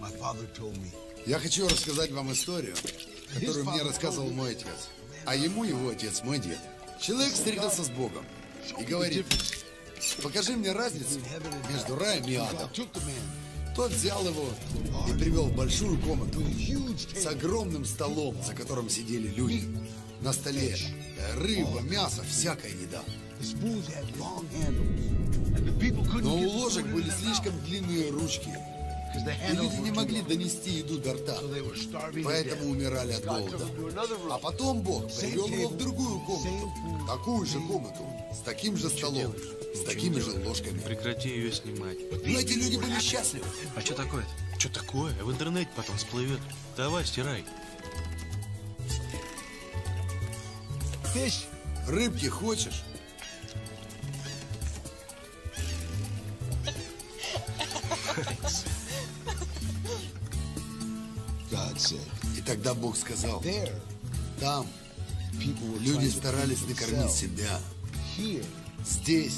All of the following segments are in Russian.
Я хочу рассказать вам историю, которую мне рассказывал мой отец. А ему его отец, мой дед. Человек встретился с Богом и говорит: покажи мне разницу между раем и адом. Тот взял его и привел в большую комнату с огромным столом, за которым сидели люди. На столе рыба, мясо, всякая еда. Но у ложек были слишком длинные ручки, и люди не могли донести еду до рта, поэтому умирали от голода. А потом Бог привел его в другую комнату, такую же комнату, с таким же столом, с такими же ложками. Прекрати ее снимать. Но эти люди были счастливы. А что такое-то? Что такое? В интернете потом всплывет. Давай, стирай. Рыбки хочешь? И тогда Бог сказал: там люди старались накормить себя. Здесь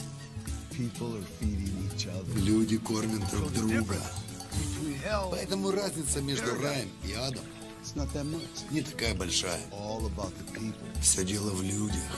люди кормят друг друга. Поэтому разница между раем и адом не такая большая. Все дело в людях.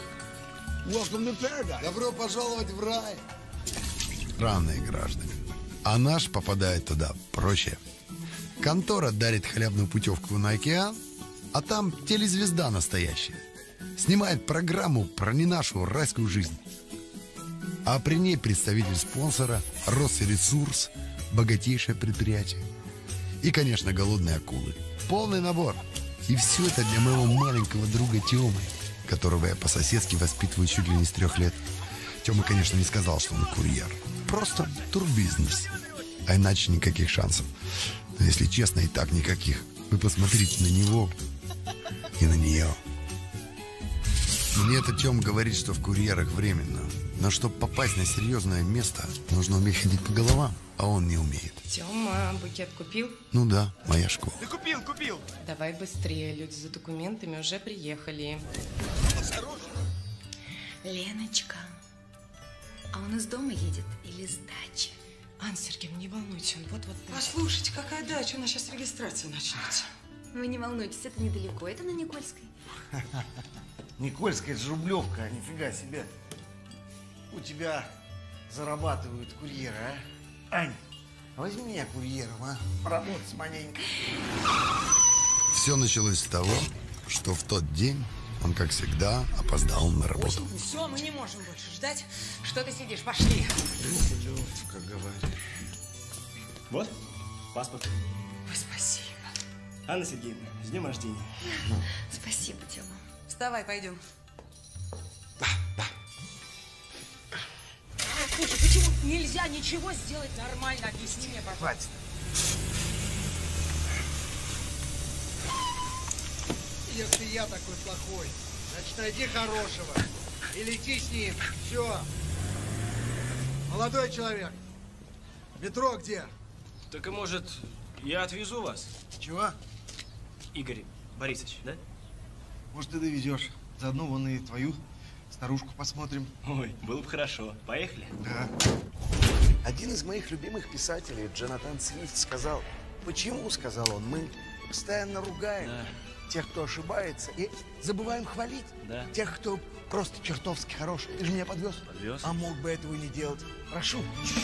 Добро пожаловать в рай. Равные граждане. А наш попадает туда проще. Контора дарит хлебную путевку на океан, а там телезвезда настоящая. Снимает программу про не нашу райскую жизнь. А при ней представитель спонсора, Росресурс, богатейшее предприятие. И, конечно, голодные акулы. Полный набор. И все это для моего маленького друга Тёмы, которого я по-соседски воспитываю чуть ли не с 3 лет. Тёма, конечно, не сказал, что он курьер. Просто турбизнес. А иначе никаких шансов. Но если честно, и так никаких. Вы посмотрите на него и на нее. Мне это Тём говорит, что в курьерах временно. Но чтобы попасть на серьезное место, нужно уметь ходить по головам, а он не умеет. Тёма, букет купил? Ну да, моя школа. Да купил. Давай быстрее, люди за документами уже приехали. Осторожно. Леночка, а он из дома едет или с дачи? Анна Сергеевна, не волнуйтесь, он вот-вот... Послушайте, какая дача, у нас сейчас регистрация начнется. Вы не волнуйтесь, это недалеко, это на Никольской. Никольская, это же Рублевка, нифига себе. У тебя зарабатывают курьеры, а? Ань, возьми меня курьером, а? Поработать маленько. Все началось с того, что в тот день он, как всегда, опоздал на работу. Все, мы не можем больше ждать. Что ты сидишь? Пошли. Как говоришь. Вот, паспорт. Ой, спасибо. Анна Сергеевна, с днем рождения. Спасибо, Тёма. Вставай, пойдем. Слушай, почему нельзя ничего сделать нормально? Объясни мне, пожалуйста. Хватит. Если я такой плохой, значит, найди хорошего и лети с ним. Все. Молодой человек, метро где? Так и может, я отвезу вас? Чего? Игорь Борисович, да? Может, ты довезешь. Заодно вон и твою старушку посмотрим. Ой, было бы хорошо. Поехали? Да. Один из моих любимых писателей, Джонатан Свифт, сказал: почему, сказал он, мы постоянно ругаем тех, кто ошибается, и забываем хвалить тех, кто просто чертовски хорош. Ты же меня подвез? Подвез. А мог бы этого не делать. Прошу.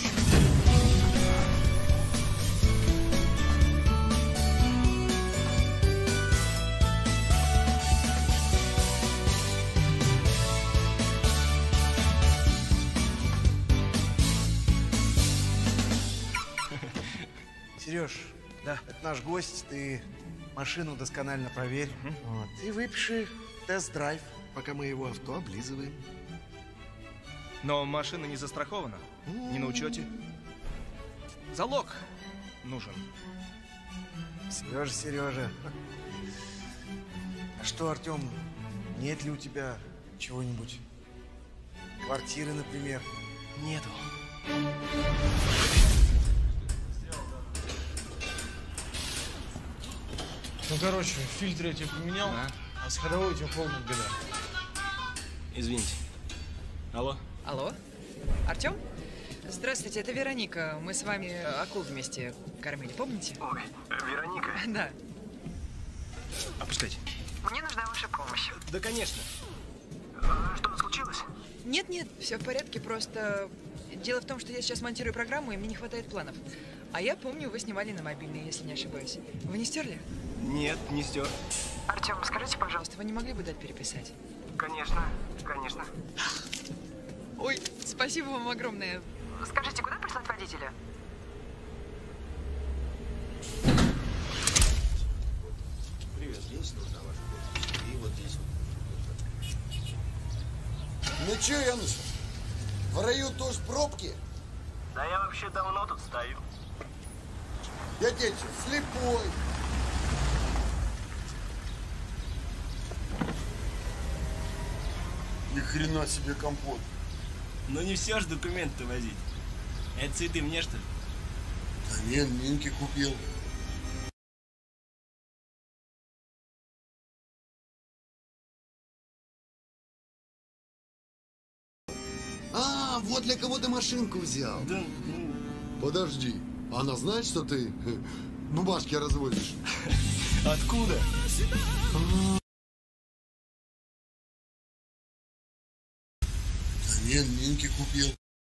Сереж, да, это наш гость, ты машину досконально проверь. Вот. И выпиши тест-драйв, пока мы его авто облизываем. Но машина не застрахована, не на учете. Залог нужен. Сережа. А что, Артем, нет ли у тебя чего-нибудь? Квартиры, например? Нету. Ну, короче, фильтр я тебе поменял, а с ходовой у тебя полная беда. Извините. Алло? Алло? Артем? Здравствуйте, это Вероника. Мы с вами акул вместе кормили, помните? Ой, Вероника? Да. Опускайте. Мне нужна ваша помощь. Да, конечно. Что-то случилось? Нет, все в порядке, просто дело в том, что я сейчас монтирую программу, и мне не хватает планов. А я помню, вы снимали на мобильный, если не ошибаюсь. Вы не стерли? Нет, не стер. Артем, скажите, пожалуйста, вы не могли бы дать переписать? Конечно, конечно. Ой, спасибо вам огромное. Скажите, куда прислать водителя? Привет, здесь нужна ваша помощь. И вот здесь вот. Ну чё, Януша, в раю тоже пробки? Да я вообще давно тут стою. Я тебе что, слепой? Ни хрена себе компот. Ну не все ж документы возить. Это цветы мне, что ли? Да нет, Минке купил. А, вот для кого ты машинку взял. Да, ну... Подожди, она знает, что ты бумажки разводишь? Откуда? Да нет, Минке купил.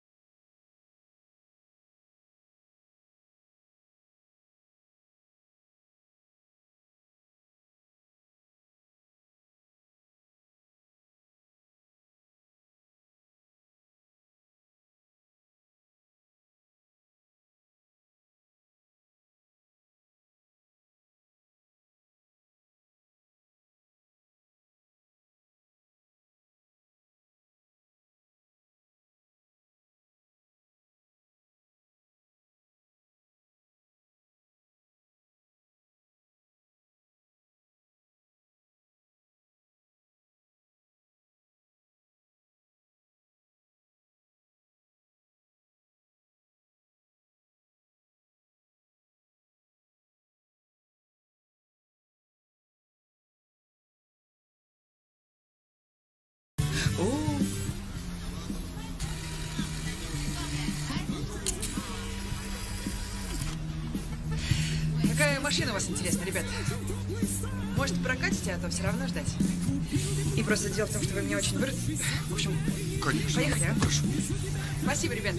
Какая машина у вас интересна, ребят? Может, прокатите, а то все равно ждать. И просто дело в том, что вы меня очень В общем, конечно. Поехали, а? Прошу. Спасибо, ребят.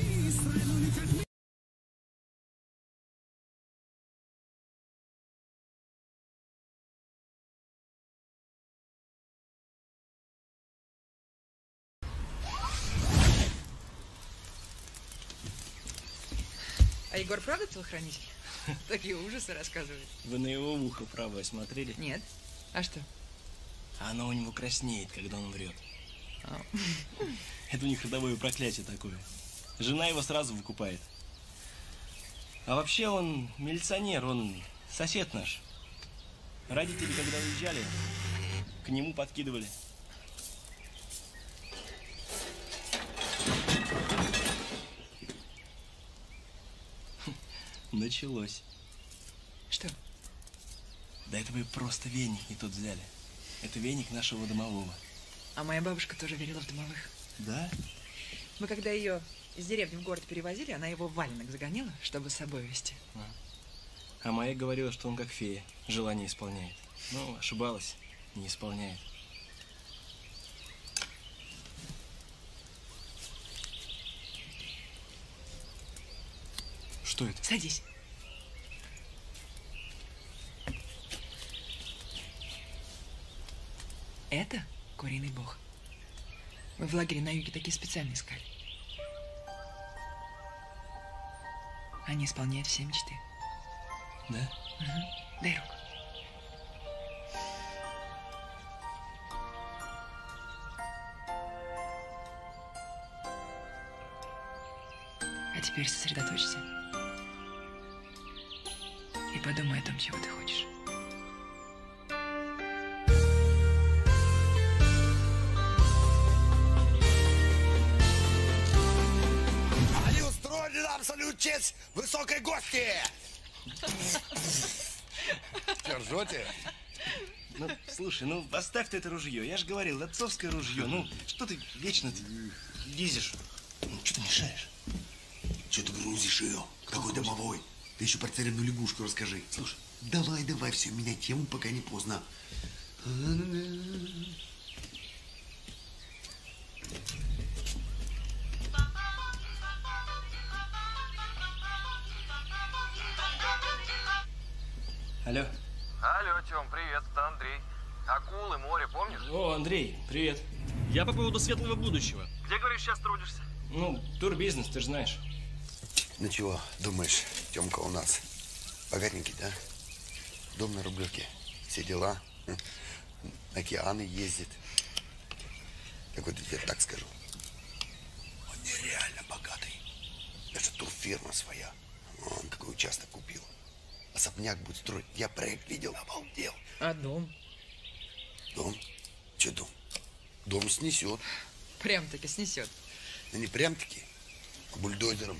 А Егор правда телохранитель? Такие ужасы рассказывает. Вы на его ухо правое смотрели? Нет. А что? Оно у него краснеет, когда он врет. Это у них родовое проклятие такое. Жена его сразу выкупает. А вообще он милиционер, он сосед наш. Родители, когда уезжали, к нему подкидывали. Началось. Что? Да это вы просто веник не тот взяли. Это веник нашего домового. А моя бабушка тоже верила в домовых. Да? Мы когда ее из деревни в город перевозили, она его в валенок загоняла, чтобы с собой везти. А моя говорила, что он как фея, желание исполняет. Ну, ошибалась, не исполняет. Что это? Садись. Это куриный бог. Мы в лагере на юге такие специально искали. Они исполняют все мечты. Да? Угу. Дай руку. А теперь сосредоточься. И подумай о том, чего ты хочешь. Они устроили нам салют в честь высокой гости! Ржете? Ну, слушай, ну оставь ты это ружье. Я же говорил, отцовское ружье. Ну, что ты вечно лезешь? Ну, что ты мешаешь? Что ты грузишь ее? Какой домовой? Ты еще про царевну лягушку расскажи. Слушай. Давай, все, меняй тему, пока не поздно. Алло. Алло, Тём, привет, это Андрей. Акулы, море, помнишь? О, Андрей, привет. Я по поводу светлого будущего. Где, говоришь, сейчас трудишься? Ну, турбизнес, ты же знаешь. Ну чего, думаешь, Тёмка у нас богатенький, да? Дом на Рублевке, все дела. На океаны ездит. Так вот, я тебе так скажу. Он нереально богатый. Даже турфирма своя. Он какой участок купил. Особняк будет строить. Я проект видел, обалдел. А дом? Дом? Че дом? Дом снесет. Прям-таки снесет. Ну не прям-таки, а бульдозером.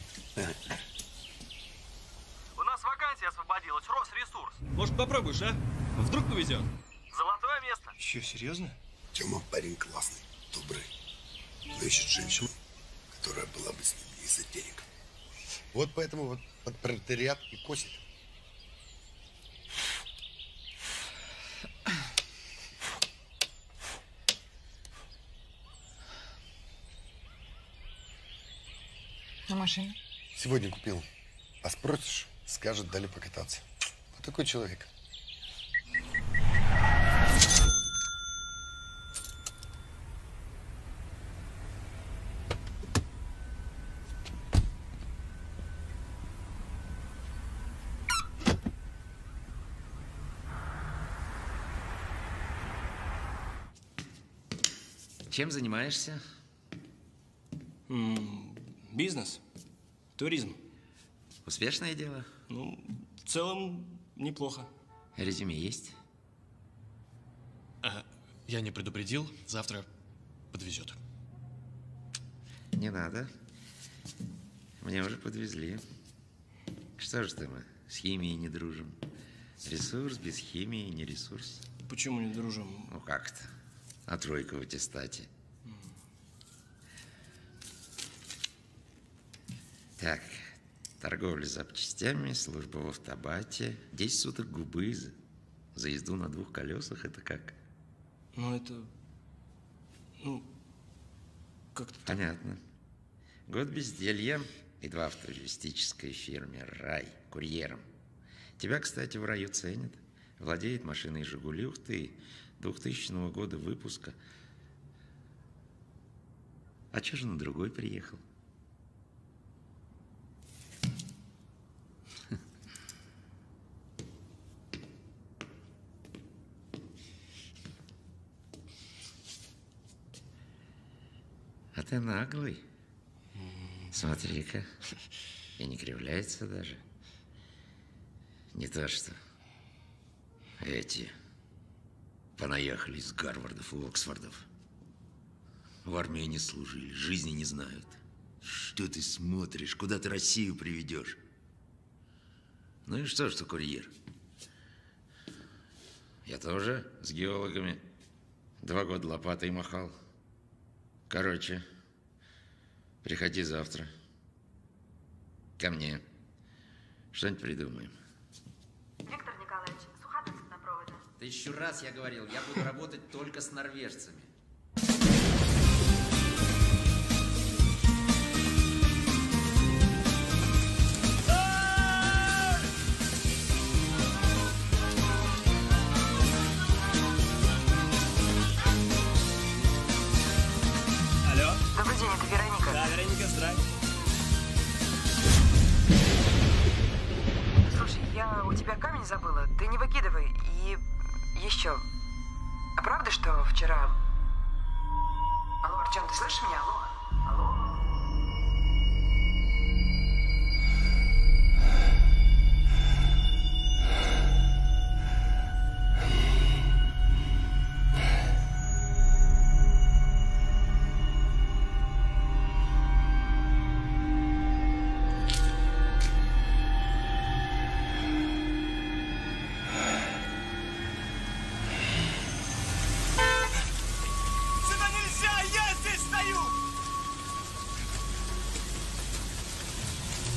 У нас вакансия освободилась, Росресурс. Может, попробуешь, а? Вдруг повезет. Золотое место. Еще серьезно? Тёма парень классный, добрый. Но ищет женщину, которая была бы с ним не из-за денег. Вот поэтому вот под пролетариат и косит. А машина? Сегодня купил. А спросишь, скажет, дали покататься. Вот такой человек. Чем занимаешься? Бизнес. Туризм. Успешное дело? Ну, в целом, неплохо. Резюме есть? Я не предупредил, завтра подвезет. Не надо. Мне уже подвезли. Что ж ты мы с химией не дружим? Ресурс без химии не ресурс. Почему не дружим? Ну как-то. А тройка в аттестате. Так, торговля запчастями, служба в автобате, 10 суток губы за езду на 2 колесах. Это как? Ну, это... Ну, как-то... Понятно. Год безделья и 2 в туристической фирме «Рай» курьером. Тебя, кстати, в раю ценят. Владеет машиной «Жигули». Ух ты, 2000 года выпуска. А чё же на другой приехал? А ты наглый. Смотри-ка. И не кривляется даже. Не то что эти понаехали из Гарвардов и Оксфордов. В армии не служили, жизни не знают. Что ты смотришь? Куда ты Россию приведешь? Ну и что курьер? Я тоже с геологами 2 года лопатой махал. Короче, приходи завтра ко мне. Что-нибудь придумаем. Виктор Николаевич, Суходольск на проводе. 1000 раз я говорил, я буду работать только с норвежцами. Алло? Добрый день, это Вероника. Да, Вероника, здравствуй. Слушай, я у тебя камень забыла. Ты не выкидывай. И еще. А правда, что вчера... Алло, Артем, ты слышишь меня? Алло? Алло? Сюда нельзя, я здесь стою!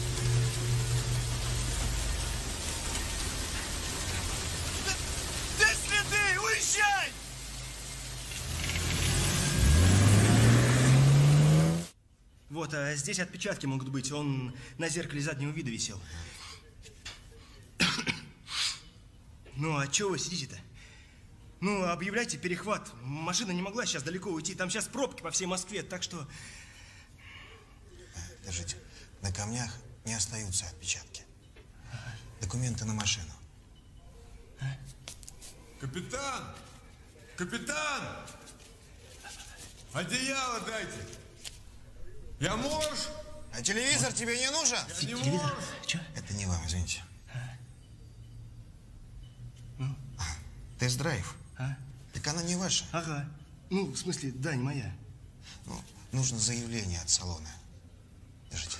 Вот, а здесь отпечатки могут быть. Он на зеркале заднего вида висел. Ну, а чего вы сидите-то? Ну, объявляйте перехват. Машина не могла сейчас далеко уйти. Там сейчас пробки по всей Москве, так что... Держите. На камнях не остаются отпечатки. Документы на машину. Капитан! Капитан! Одеяло дайте! Я муж! А телевизор тебе не нужен? Я не муж! Че? Это не вам, извините. Тест-драйв. Так она не ваша. Ага. Ну, в смысле, да, не моя. Ну, нужно заявление от салона. Держите.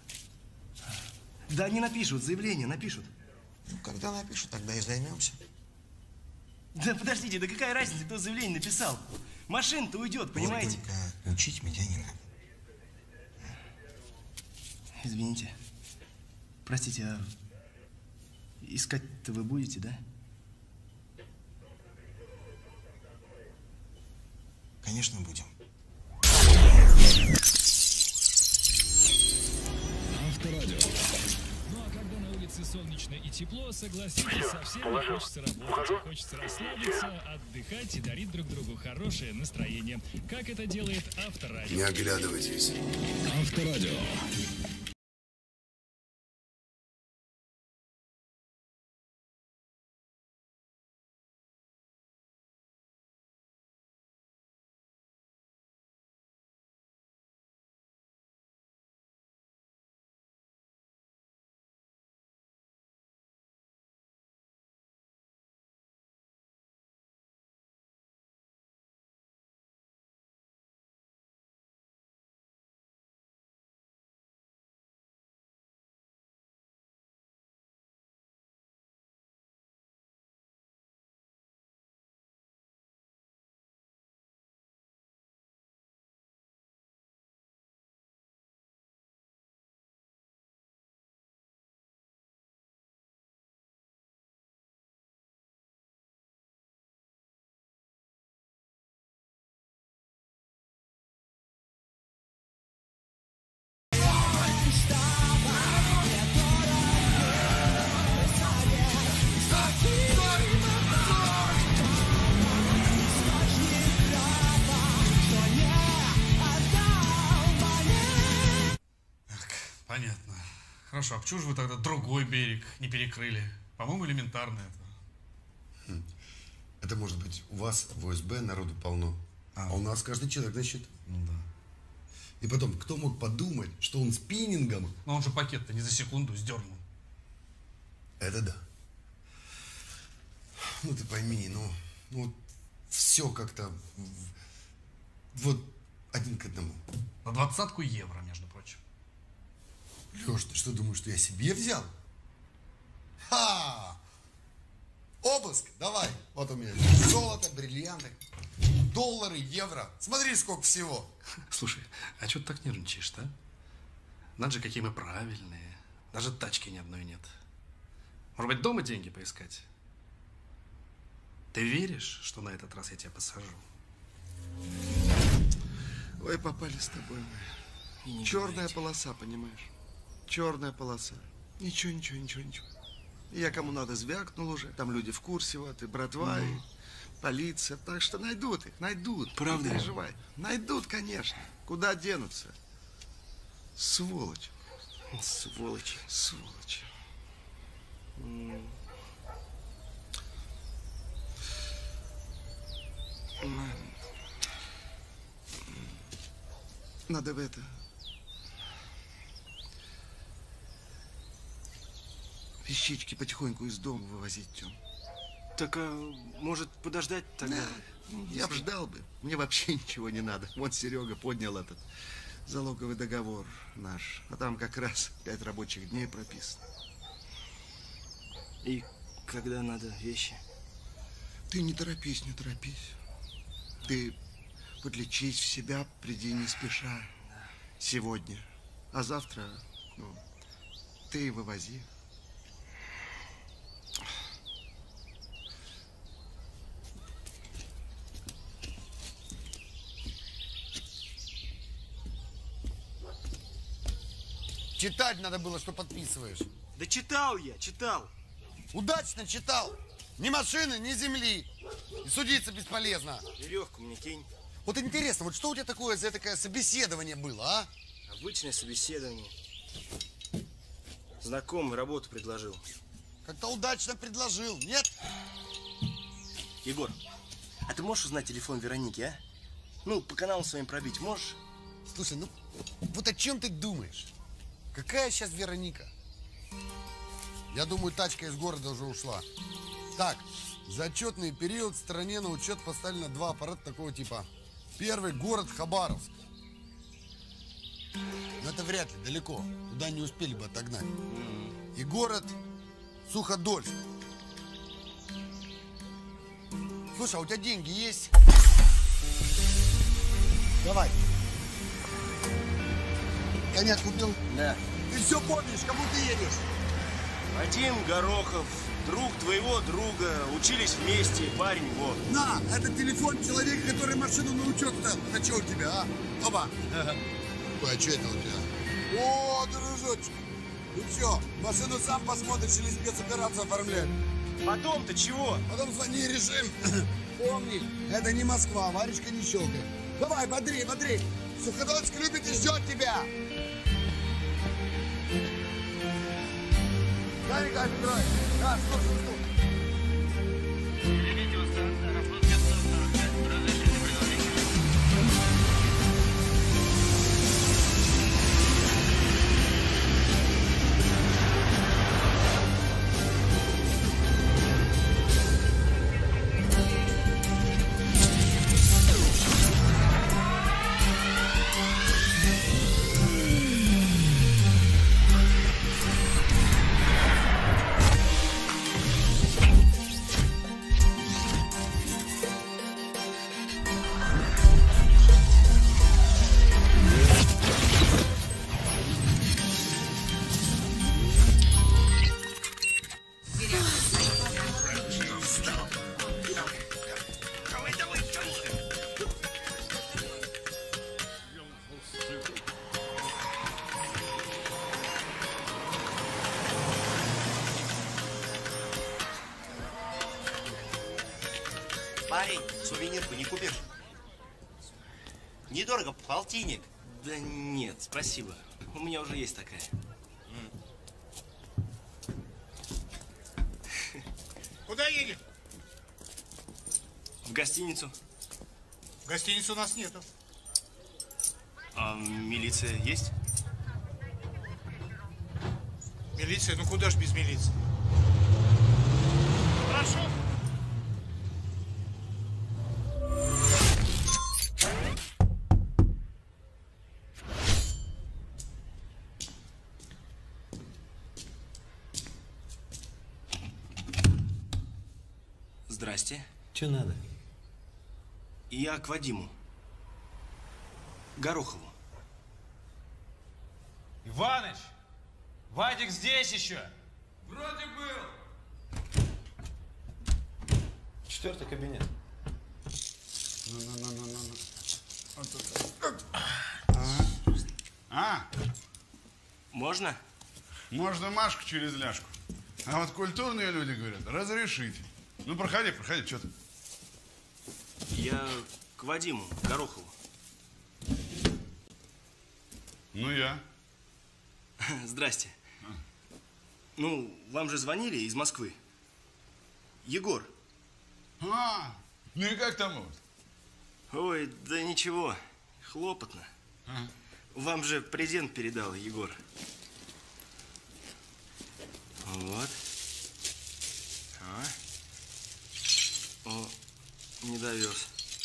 Да, они напишут, заявление напишут. Ну, когда напишут, тогда и займемся. Да подождите, да какая разница, кто заявление написал? Машина-то уйдет, понимаете? Вот только учить меня не надо. Извините. Простите, а искать-то вы будете, да? Конечно, будем. Авторадио. Ну а когда на улице солнечно и тепло, согласитесь, совсем не хочется работать, хочется расслабиться, отдыхать и дарить друг другу хорошее настроение. Как это делает Авторадио? Не оглядывайтесь. Авторадио. Понятно. Хорошо, а почему же вы тогда другой берег не перекрыли? По-моему, элементарно это. Это может быть у вас в ОСБ народу полно, а у нас каждый человек на счету. Ну да. И потом, кто мог подумать, что он спиннингом... Но он же пакет-то не за секунду сдернул. Это да. Ну ты пойми, ну все как-то вот один к одному. На 20 евро, между прочим. Леш, ты что думаешь, что я себе взял? Ха! Обыск, давай. Вот у меня золото, бриллианты, доллары, евро. Смотри, сколько всего. Слушай, а что ты так нервничаешь-то? Надо же, какие мы правильные. Даже тачки ни одной нет. Может быть, дома деньги поискать? Ты веришь, что на этот раз я тебя посажу? Ой, попали с тобой мы. Черная полоса, понимаешь? Черная полоса. Ничего. Я кому надо звякнул уже. Там люди в курсе, вот, и братва, и полиция. Так что найдут их, найдут. Правда? Не переживай. Найдут, конечно. Куда денутся? Сволочь. Сволочи. Сволочи. Надо в это... Вещички потихоньку из дома вывозить, Тём. Так, может, подождать тогда? Да, я б ждал бы. Мне вообще ничего не надо. Вот Серега поднял этот залоговый договор наш. А там как раз 5 рабочих дней прописано. И когда надо вещи? Ты не торопись, не торопись. Ты подлечись в себя, приди не спеша. Сегодня. А завтра, ну, ты и вывози. Читать надо было, что подписываешь. Да читал я, читал. Удачно читал. Ни машины, ни земли. И судиться бесполезно. Веревку мне кинь. Вот интересно, вот что у тебя такое за такое собеседование было, а? Обычное собеседование. Знакомый работу предложил. Как-то удачно предложил, нет? Егор, а ты можешь узнать телефон Вероники, а? Ну, по каналам своим пробить можешь? Слушай, ну вот о чем ты думаешь? Какая сейчас Вероника? Я думаю, тачка из города уже ушла. Так, за отчетный период в стране на учет поставлено 2 аппарата такого типа. Первый — город Хабаровск. Но это вряд ли, далеко. Туда не успели бы отогнать. И город Суходольск. Слушай, а у тебя деньги есть? Давай. Коня купил? Да. Ты все помнишь, кому ты едешь? Вадим Горохов, друг твоего друга, учились вместе, парень, вот. На, это телефон человека, который машину на учет стал. А что у тебя, а? Оба. Ой, а что это у тебя? О, дружочек. Ну что, машину сам посмотришь или спецоперацию оформлять? Потом-то чего? Потом звони, решим. Помни, это не Москва, варежка не щелкает. Давай, бодрей, бодрей. Суходольск любит и ждет тебя. Да, Николай Петрович. Да, слушай. Парень, сувенирку не купишь? Недорого, полтинник. Да нет, спасибо. У меня уже есть такая. Куда едем? В гостиницу. В гостинице у нас нету. А милиция есть? Милиция? Ну куда ж без милиции? Прошу. Здрасте. Че надо? Я к Вадиму. Горохову. Иваныч! Вадик здесь еще! Вроде был. 4-й кабинет. Ну. Вот тут. Можно? Можно Машку через ляжку. А вот культурные люди говорят, разрешите. Ну, проходи, что ты? Я к Вадиму Горохову. Ну, я. Здрасте. Ну, вам же звонили из Москвы. Егор. Ну и как там вот? Ой, да ничего. Хлопотно. Вам же презент передал Егор. Вот. О, не довез.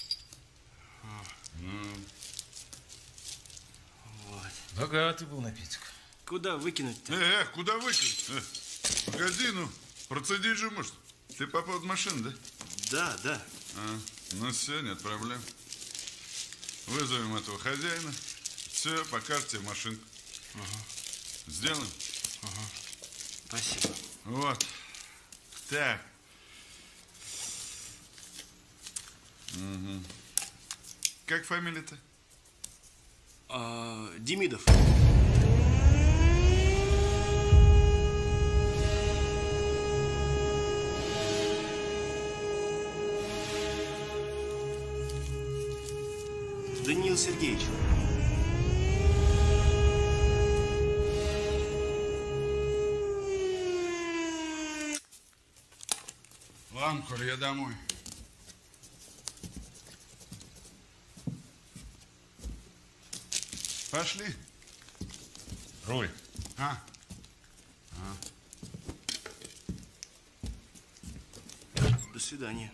Вот. Богатый был напиток. Куда выкинуть-то? Куда выкинуть? Погоди, ну, процедить же может. Ты по поводу машины, да? Да. Ну все, нет проблем. Вызовем этого хозяина. Все, покажете машинку. Сделаем? Спасибо. Вот. Так. Как фамилия-то? Демидов. Даниил Сергеевич. Ладно, Коль, я домой. Пошли. Руль. До свидания.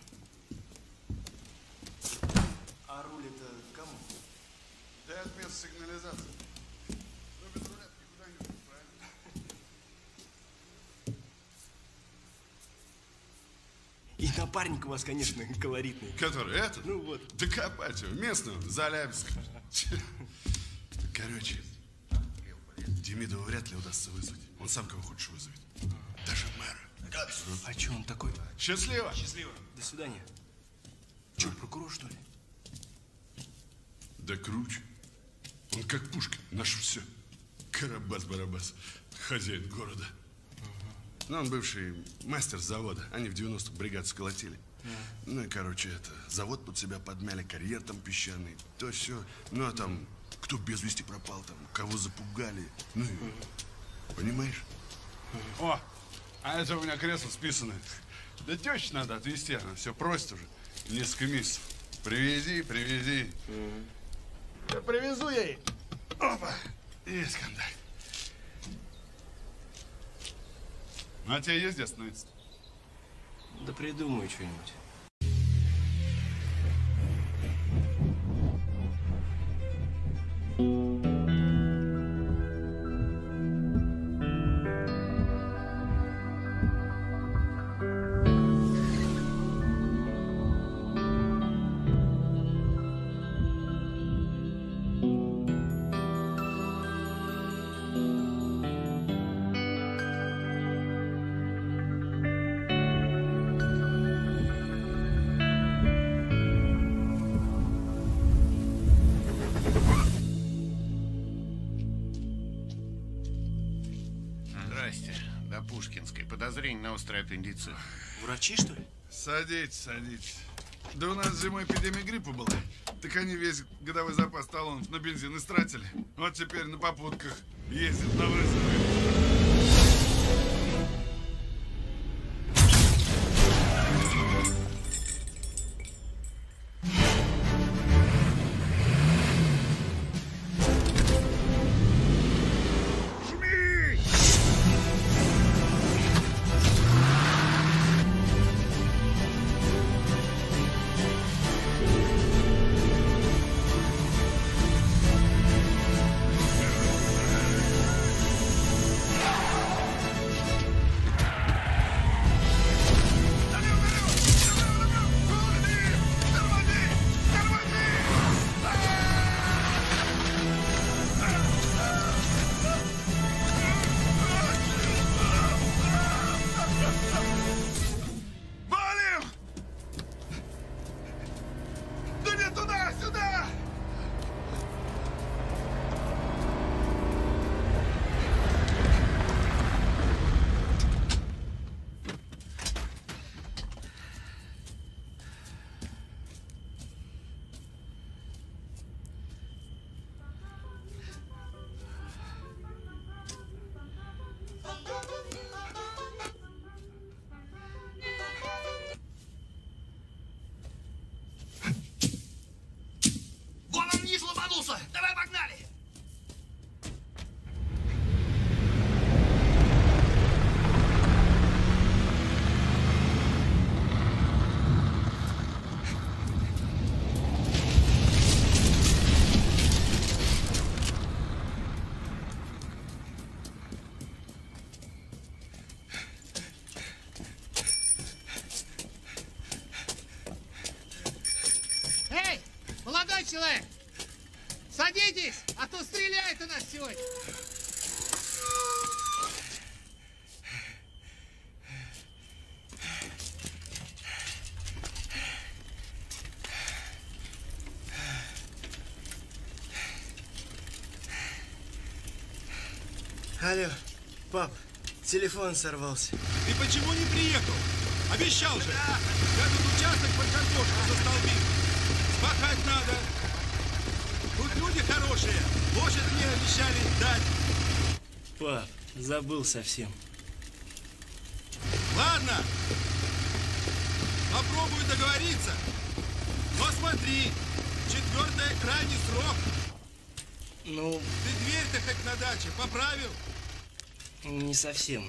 А руль это кому? Да от места сигнализации. Ну, без руля никуда не уйдет, правильно? И напарник у вас, конечно, колоритный. Который этот? Ну вот. Да копать его, местного, Залябинска. Короче, Демидова вряд ли удастся вызвать. Он сам кого хочешь вызовет. Даже мэра. А что он такой? Счастливо. Счастливо. До свидания. Че, прокурор, что ли? Да круче. Он как Пушкин, наш все. Карабас-барабас, хозяин города. Ну, он бывший мастер завода. Они в 90-х бригад сколотили. Ну и, короче, это, завод под себя подмяли, карьер там песчаный, то все. Ну, а там, кто без вести пропал, там, кого запугали. Ну, и, понимаешь? О, а это у меня кресло списано. Да тещу надо отвезти, она все просит уже. Несколько месяцев. Привези, привези. Да привезу я ей. Опа, есть контакт. Ну, а тебе есть где остановиться? Да придумаю что-нибудь. Подозрение на острый аппендицит. Врачи, что ли? Садитесь, садитесь. Да у нас зимой эпидемия гриппа была. Так они весь годовой запас талонов на бензин истратили. Вот теперь на попутках ездят на вызовы. Давай, погнали! Эй, молодой человек! Садитесь, а то стреляет у нас сегодня. Алло, пап, телефон сорвался. Ты почему не приехал? Обещал же. Этот участок под картошку застолбил. Спахать надо. люди хорошие. Лошадь мне обещали дать. Пап, забыл совсем. Ладно. Попробую договориться. Но смотри, 4-й крайний срок. Ну... Ты дверь-то хоть на даче поправил? Не совсем.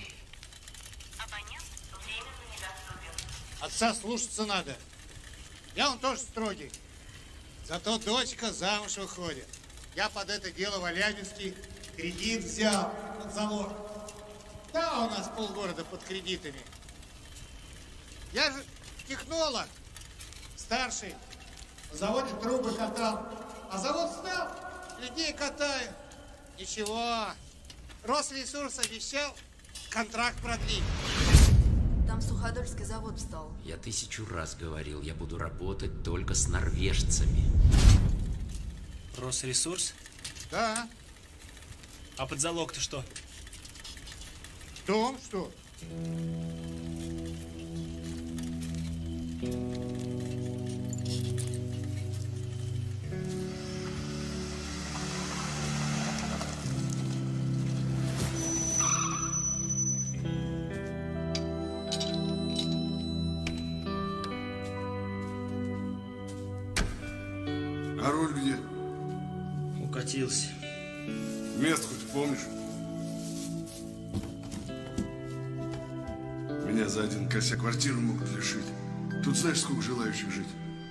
Отца слушаться надо. Я он тоже строгий. Зато дочка замуж выходит. Я под это дело в Алябинске кредит взял под залог. Да, у нас полгорода под кредитами. Я же технолог, старший. На заводе трубы катал. А завод встал, людей катаю. Ничего. Росресурс обещал контракт продлить. Там Суходольский завод встал. Я 1000 раз говорил, я буду работать только с норвежцами. Росресурс? Да. А под залог-то что? В том, что... А руль где? Укатился. Место хоть помнишь? Меня за один косяк квартиру могут лишить. Тут знаешь, сколько желающих жить?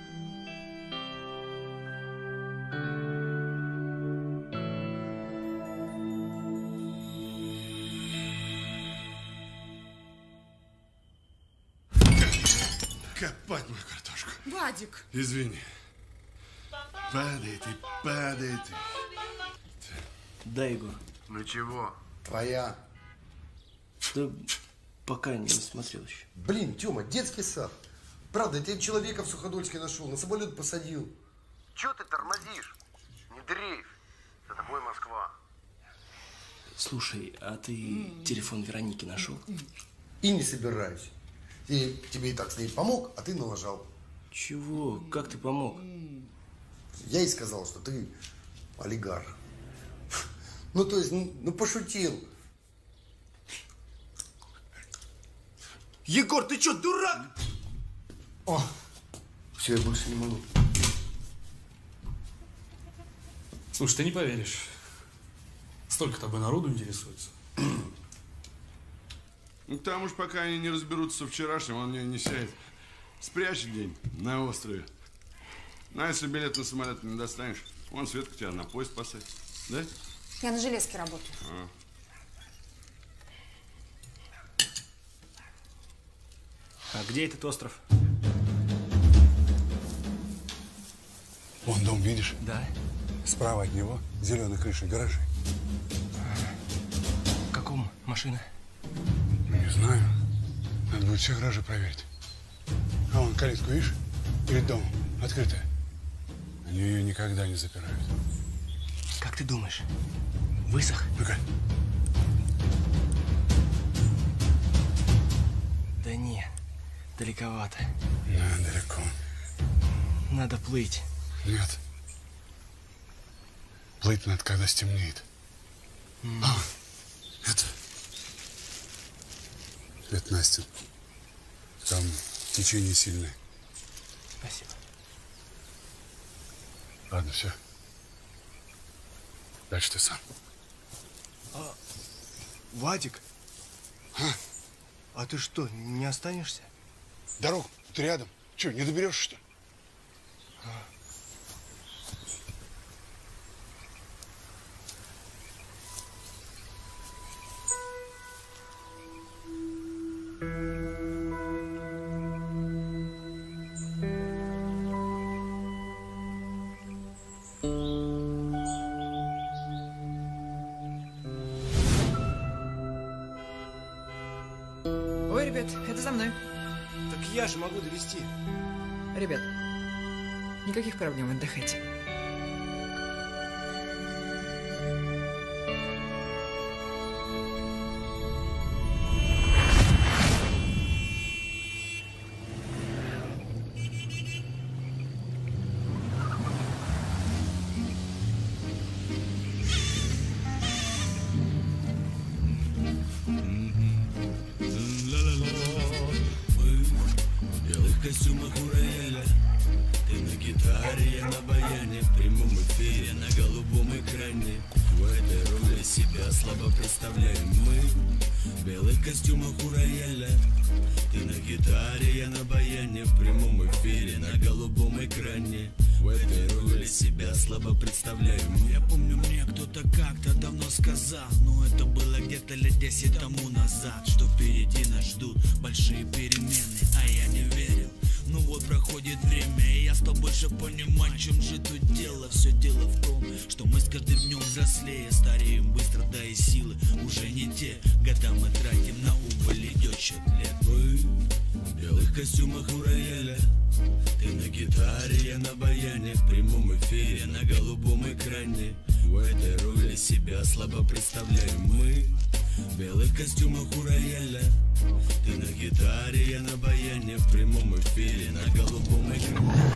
Копать мою картошку. Вадик. Извини. Падает и падает. Да, Егор. Ну чего? Твоя. Да пока не смотрел еще. Блин, Тёма, детский сад. Правда, я тебе человека в Суходольске нашел, на самолет посадил. Чё ты тормозишь? Не дрейф. За тобой Москва. Слушай, а ты телефон Вероники нашел? И не собираюсь. И тебе и так с ней помог, а ты налажал. Чего? Как ты помог? Я ей сказал, что ты олигарх. Ну, то есть, ну пошутил. Егор, ты чё, дурак? О, все, я больше не могу. Слушай, ты не поверишь. Столько тобой народу интересуется. Ну, там уж пока они не разберутся со вчерашним, он меня не сядет. Спрячет день на острове. Ну, а если билет на самолет не достанешь, вон Светка тебя на поезд посадит. Да? Я на железке работаю. А где этот остров? Вон дом, видишь? Да. Справа от него зеленая крыша, гаражи. В каком машина? Не знаю. Надо будет все гаражи проверить. А вон калитку, видишь? Перед домом. Открытая. Они ее никогда не запирают. Как ты думаешь, высох? Ну-ка. Да не, далековато. Да, далеко. Надо плыть. Нет. Плыть надо, когда стемнеет. А, это... Это Настя. Там течение сильное. Спасибо. Ладно, все. Дальше ты сам. Вадик, а ты что, не останешься? Дорога, ты рядом. Че, не доберешься, что ли? Ой, ребят, это за мной. Так я же могу довести. Ребят, никаких проблем, отдыхайте. костюмах у рояля. Ты на гитаре, я на баяне, в прямом эфире, на голубом экране. В этой роли себя слабо представляем мы. В белых костюмах у рояля. Ты на гитаре, я на баяне, в прямом эфире, на голубом экране. В этой роли себя слабо представляем. Я помню, мне кто-то как-то давно сказал, но это было где-то лет 10 тому назад, что впереди нас ждут большие перемены, а я не верил. Ну вот проходит время, и я стал больше понимать, в чем же тут дело. Все дело в том, что мы с каждым днем взрослее, стареем быстро, да и силы уже не те. Года мы тратим на убыль, идет счет лет. Мы в белых костюмах у рояля. Ты на гитаре, я на баяне, в прямом эфире, на голубом экране. В этой роли себя слабо представляем мы. В белых костюмах у рояля. Ты на гитаре, я на баяне, в прямом эфире, на голубом экране.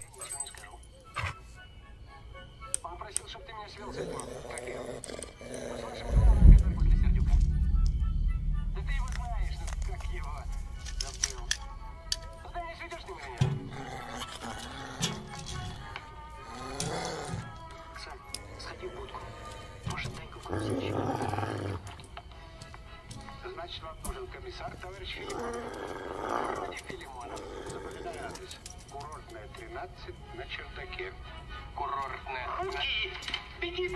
Он просил, чтобы ты меня свел с этим. Как его? Который после Сердюка. Да ты его знаешь, ну как его? Забыл. Ну ты не сведешь с ним меня. Сань, сходи в будку. Может, Таньку вкусить. Значит, вам нужен комиссар, товарищ Филимонов. Вроде Филимонов. Запоминай адрес. Курортная, 13, на чердаке. Курортная. Руки! Беги,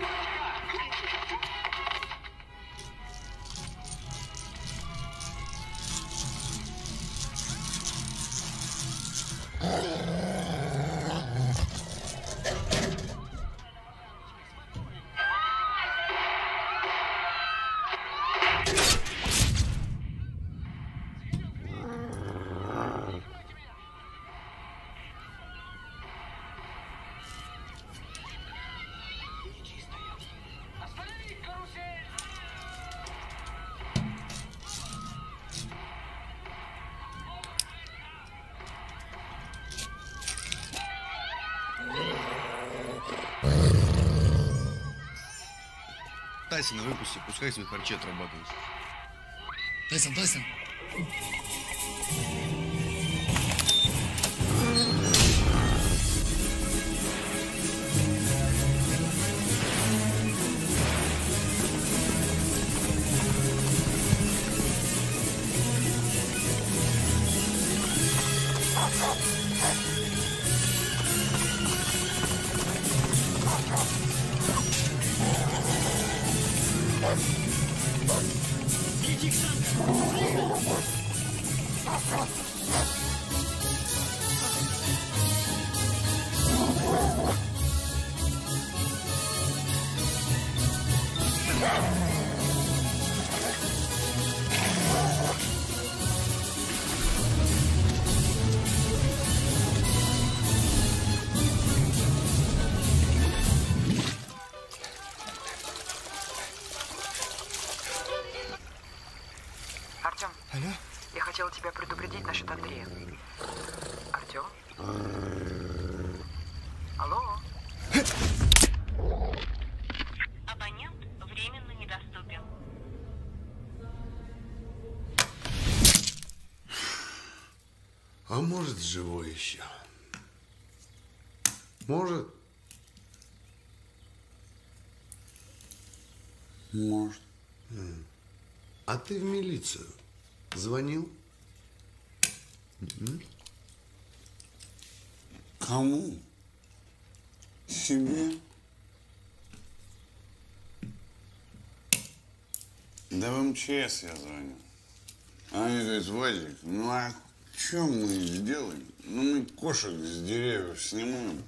Тайсона выпусти, пускай себе харчи отрабатывает. Тайсон, Тайсон. Артем, я хотела тебя предупредить насчет Андрея. Артем? Алло? Абонент временно недоступен. А может, живой еще? Может? Может. А ты в милицию звонил? Кому? Себе? Да в МЧС я звоню. Они говорят, Вадик, ну а что мы сделаем? Ну мы кошек с деревьев снимаем.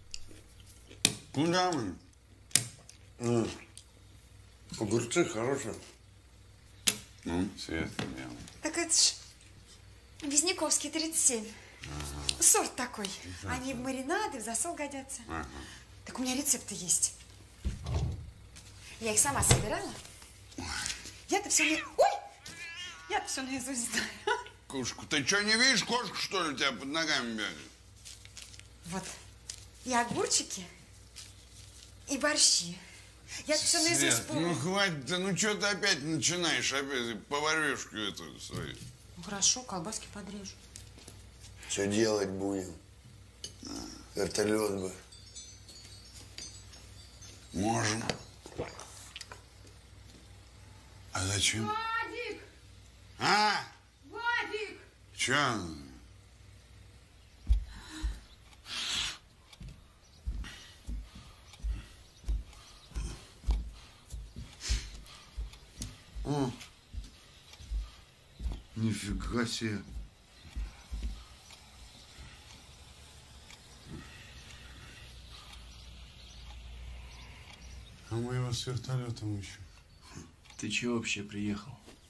Куда мы? Огурцы хорошие. Ну, Свет делаем. Так это ж Визняковский, 37. Сорт такой. Они в маринады, в засол годятся. Так у меня рецепты есть. Я их сама собирала. Я-то все не... Ой! Я-то все наизусть знаю. Кошку, ты что, не видишь кошку, что ли, у тебя под ногами бегает? Вот. И огурчики, и борщи. Я все наизусть Свет, помню. ну хватит, ну что ты опять начинаешь, опять поварёшку эту свою. Ну хорошо, колбаски подрежу. Что делать будем? Вертолет бы. Можно. А зачем? Вадик! А? Вадик! Че? Нифига себе. А мы его с вертолетом ищем. Ты чего вообще приехал?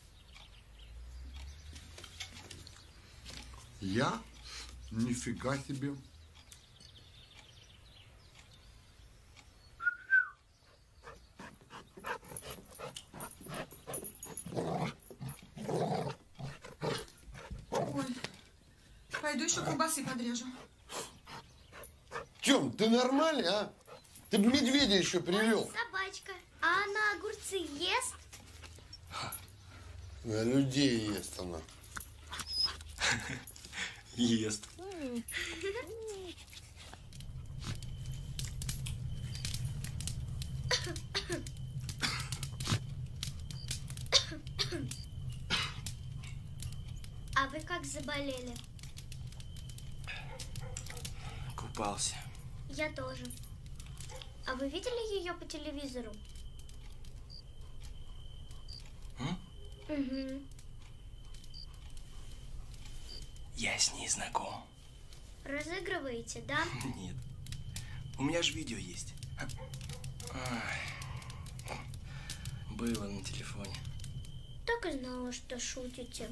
Я? Нифига себе. Ой, пойду еще колбасы подрежу. Тём, ты нормальный, а? Ты бы медведя еще привел. Собачка. А она огурцы ест? На людей ест она. Ест. А вы как заболели? Купался. Я тоже. А вы видели ее по телевизору? Угу. Я с ней знаком. Разыгрываете, да? Нет. У меня же видео есть. Было на телефоне. Так и знала, что шутите.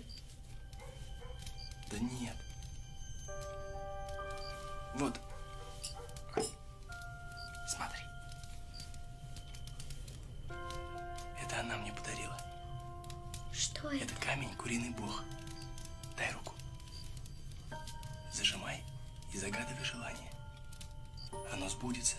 Да нет. Вот. Смотри. Это она мне подарила. Что это? Это камень куриный бог. Дай руку. Зажимай и загадывай желание. Оно сбудется.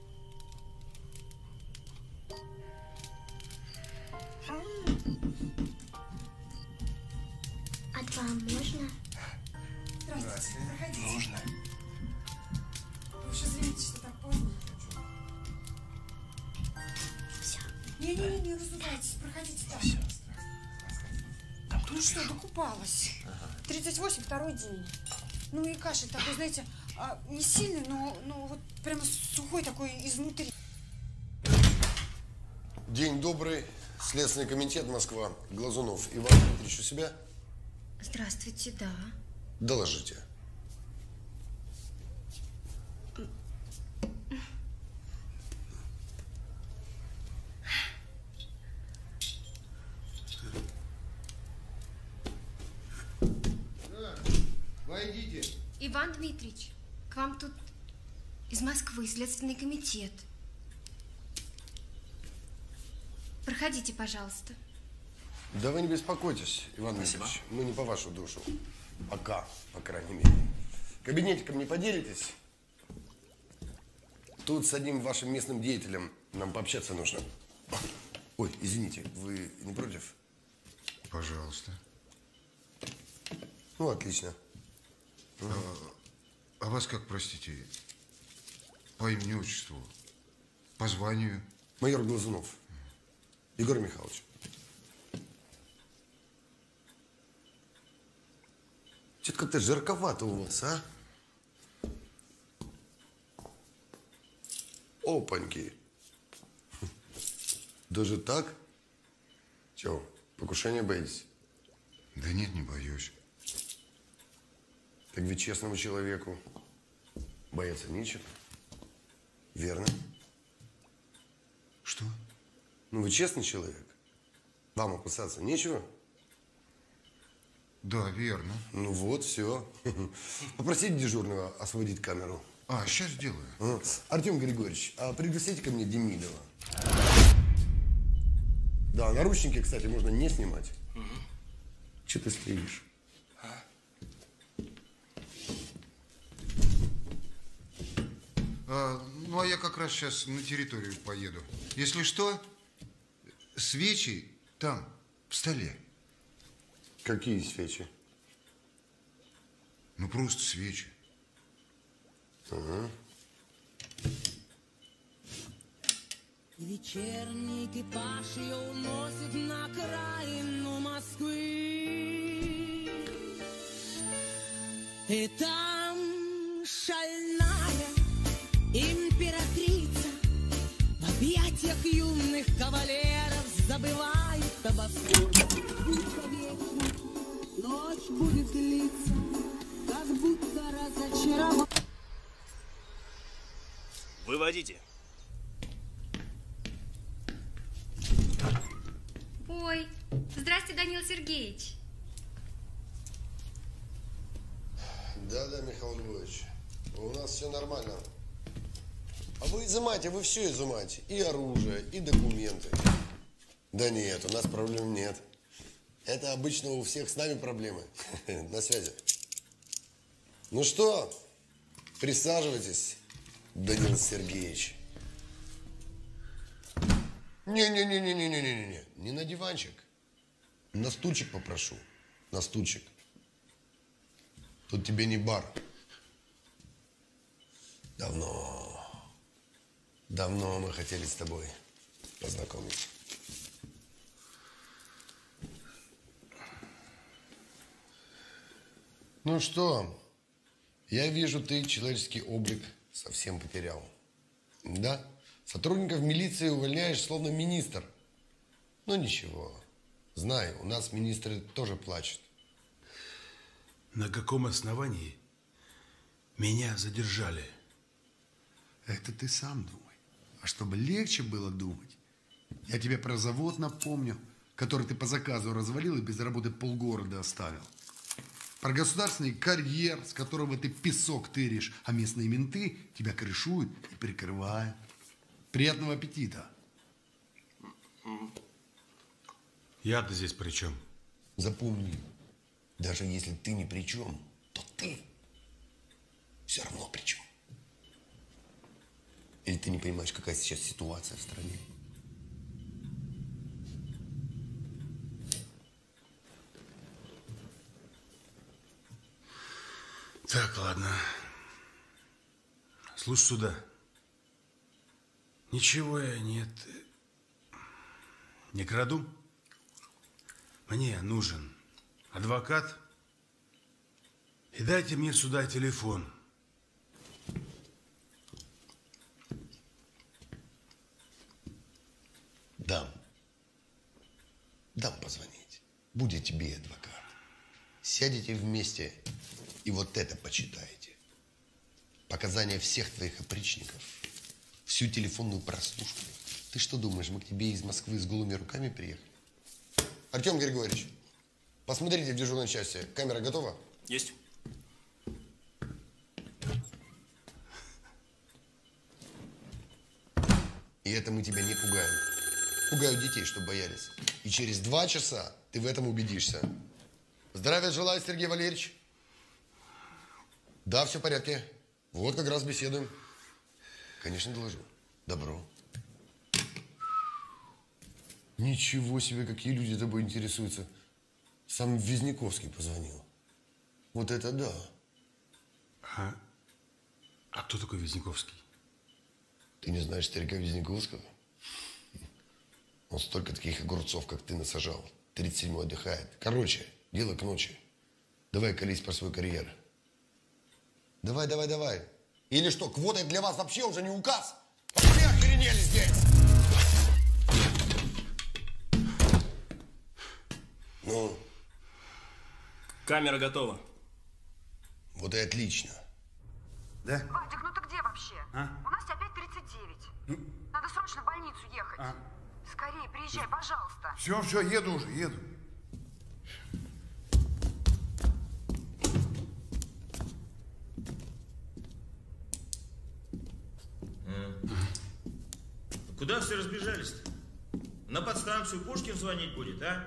А к вам можно? Здравствуйте. Проходите. Нужно. Вы уж извините, что так поздно. Все. Не разувайтесь. Проходите там. Все. Там Ну что, докупалась. 38, второй день. Ну и кашель такой, знаете, не сильный, но вот прямо сухой такой изнутри. День добрый. Следственный комитет Москва. Глазунов Иван Дмитриевич у себя? Здравствуйте, да. Доложите. Войдите. Иван Дмитриевич, к вам тут из Москвы Следственный комитет. Проходите, пожалуйста. Да вы не беспокойтесь, Иван Спасибо. Дмитриевич. Мы не по вашу душу. Пока, по крайней мере. Кабинетиком не поделитесь? Тут с одним вашим местным деятелем нам пообщаться нужно. Ой, извините, вы не против? Пожалуйста. Ну, отлично. А вас как, простите, по имени, отчеству, по званию? Майор Глазунов. Егор Михайлович. Что-то как-то жарковато у вас, а? Опаньки. Даже так? Чего, покушения боитесь? Да нет, не боюсь. Так ведь честному человеку бояться нечего. Верно? Что? Ну, вы честный человек. Вам опасаться нечего? Да, верно. Ну вот, все. Попросите дежурного освободить камеру. А, сейчас сделаю. Артем Григорьевич, а пригласите ко мне Демидова. Да, наручники, кстати, можно не снимать. Че ты стоишь? Ну, а я как раз сейчас на территорию поеду. Если что, свечи там, в столе. Какие свечи? Ну, просто свечи. Ага. Вечерний экипаж ее уносит на окраину Москвы. И там шальная императрица в объятиях юных кавалеров забывает обо всем. Ночь будет длиться, как будто разочарован. Выводите. Ой, здрасте, Данил Сергеевич. Да, Михаил Львович, у нас все нормально. А вы изымайте, вы все изымайте. И оружие, и документы. Да нет, у нас проблем нет. Это обычно у всех с нами проблемы. На связи. Ну что, присаживайтесь, Данил Сергеевич. Не-не-не-не-не-не-не-не. Не на диванчик. На стульчик попрошу. На стульчик. Тут тебе не бар. Давно мы хотели с тобой познакомиться. Ну что, я вижу, ты человеческий облик совсем потерял. Да? Сотрудников милиции увольняешь, словно министр. Ну ничего. Знаю, у нас министры тоже плачут. На каком основании меня задержали? Это ты сам думай. А чтобы легче было думать, я тебе про завод напомню, который ты по заказу развалил и без работы полгорода оставил. Про государственный карьер, с которого ты песок тыришь, а местные менты тебя крышуют и прикрывают. Приятного аппетита. Я-то здесь при чем? Запомни, даже если ты ни при чем, то ты все равно при чем. Или ты не понимаешь, какая сейчас ситуация в стране? Так, ладно. Слушай сюда. Ничего я не краду. Мне нужен адвокат. И дайте мне сюда телефон. Дам позвонить. Будет тебе адвокат. Сядете вместе и вот это почитаете. Показания всех твоих опричников. Всю телефонную прослушку. Ты что думаешь, мы к тебе из Москвы с голыми руками приехали? Артем Григорьевич, посмотрите в дежурной части. Камера готова? Есть. И это мы тебя не пугаем. Пугают детей, чтобы боялись. И через 2 часа ты в этом убедишься. Здравия желаю, Сергей Валерьевич. Да, все в порядке. Вот как раз беседуем. Конечно, доложу. Добро. Ничего себе, какие люди тобой интересуются. Сам Визняковский позвонил. Вот это да. А кто такой Визняковский? Ты не знаешь старика Визняковского? Он столько таких огурцов, как ты, насажал. 37-й отдыхает. Короче, дело к ночи. Давай колись про свой карьер. Давай. Или что, квота для вас вообще уже не указ? Все охренели здесь! Ну? Камера готова. Вот и отлично. Да? Вадик, ну ты где вообще? У нас опять 39. Надо срочно в больницу ехать. Скорее, приезжай, пожалуйста. Все, еду уже, еду. Куда все разбежались-то? На подстанцию Пушкин звонить будет, а?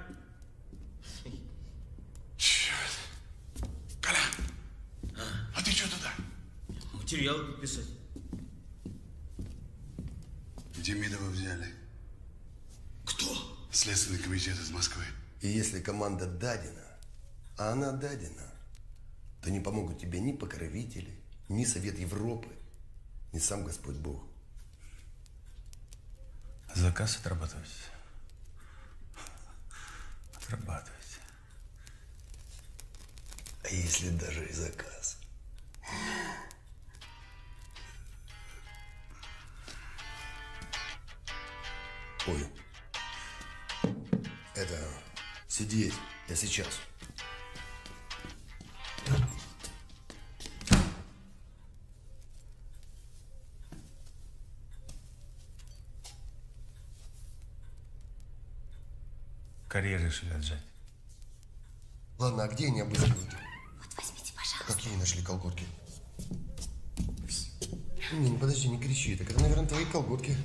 Черт. Коля, а ты что туда? Материалы подписать. Демидова взяли. Кто? Следственный комитет из Москвы. И если команда дадена, а она дадена, то не помогут тебе ни покровители, ни Совет Европы, ни сам Господь Бог. Заказ отрабатывать. Отрабатывать. А если даже и заказ? Ой. Это... Сидеть. Я сейчас. Карьеры решили отжать. Ладно, а где они обыскивают? Вот возьмите, пожалуйста. Какие нашли колготки? Не, ну подожди, не кричи. Так это, наверное, твои колготки.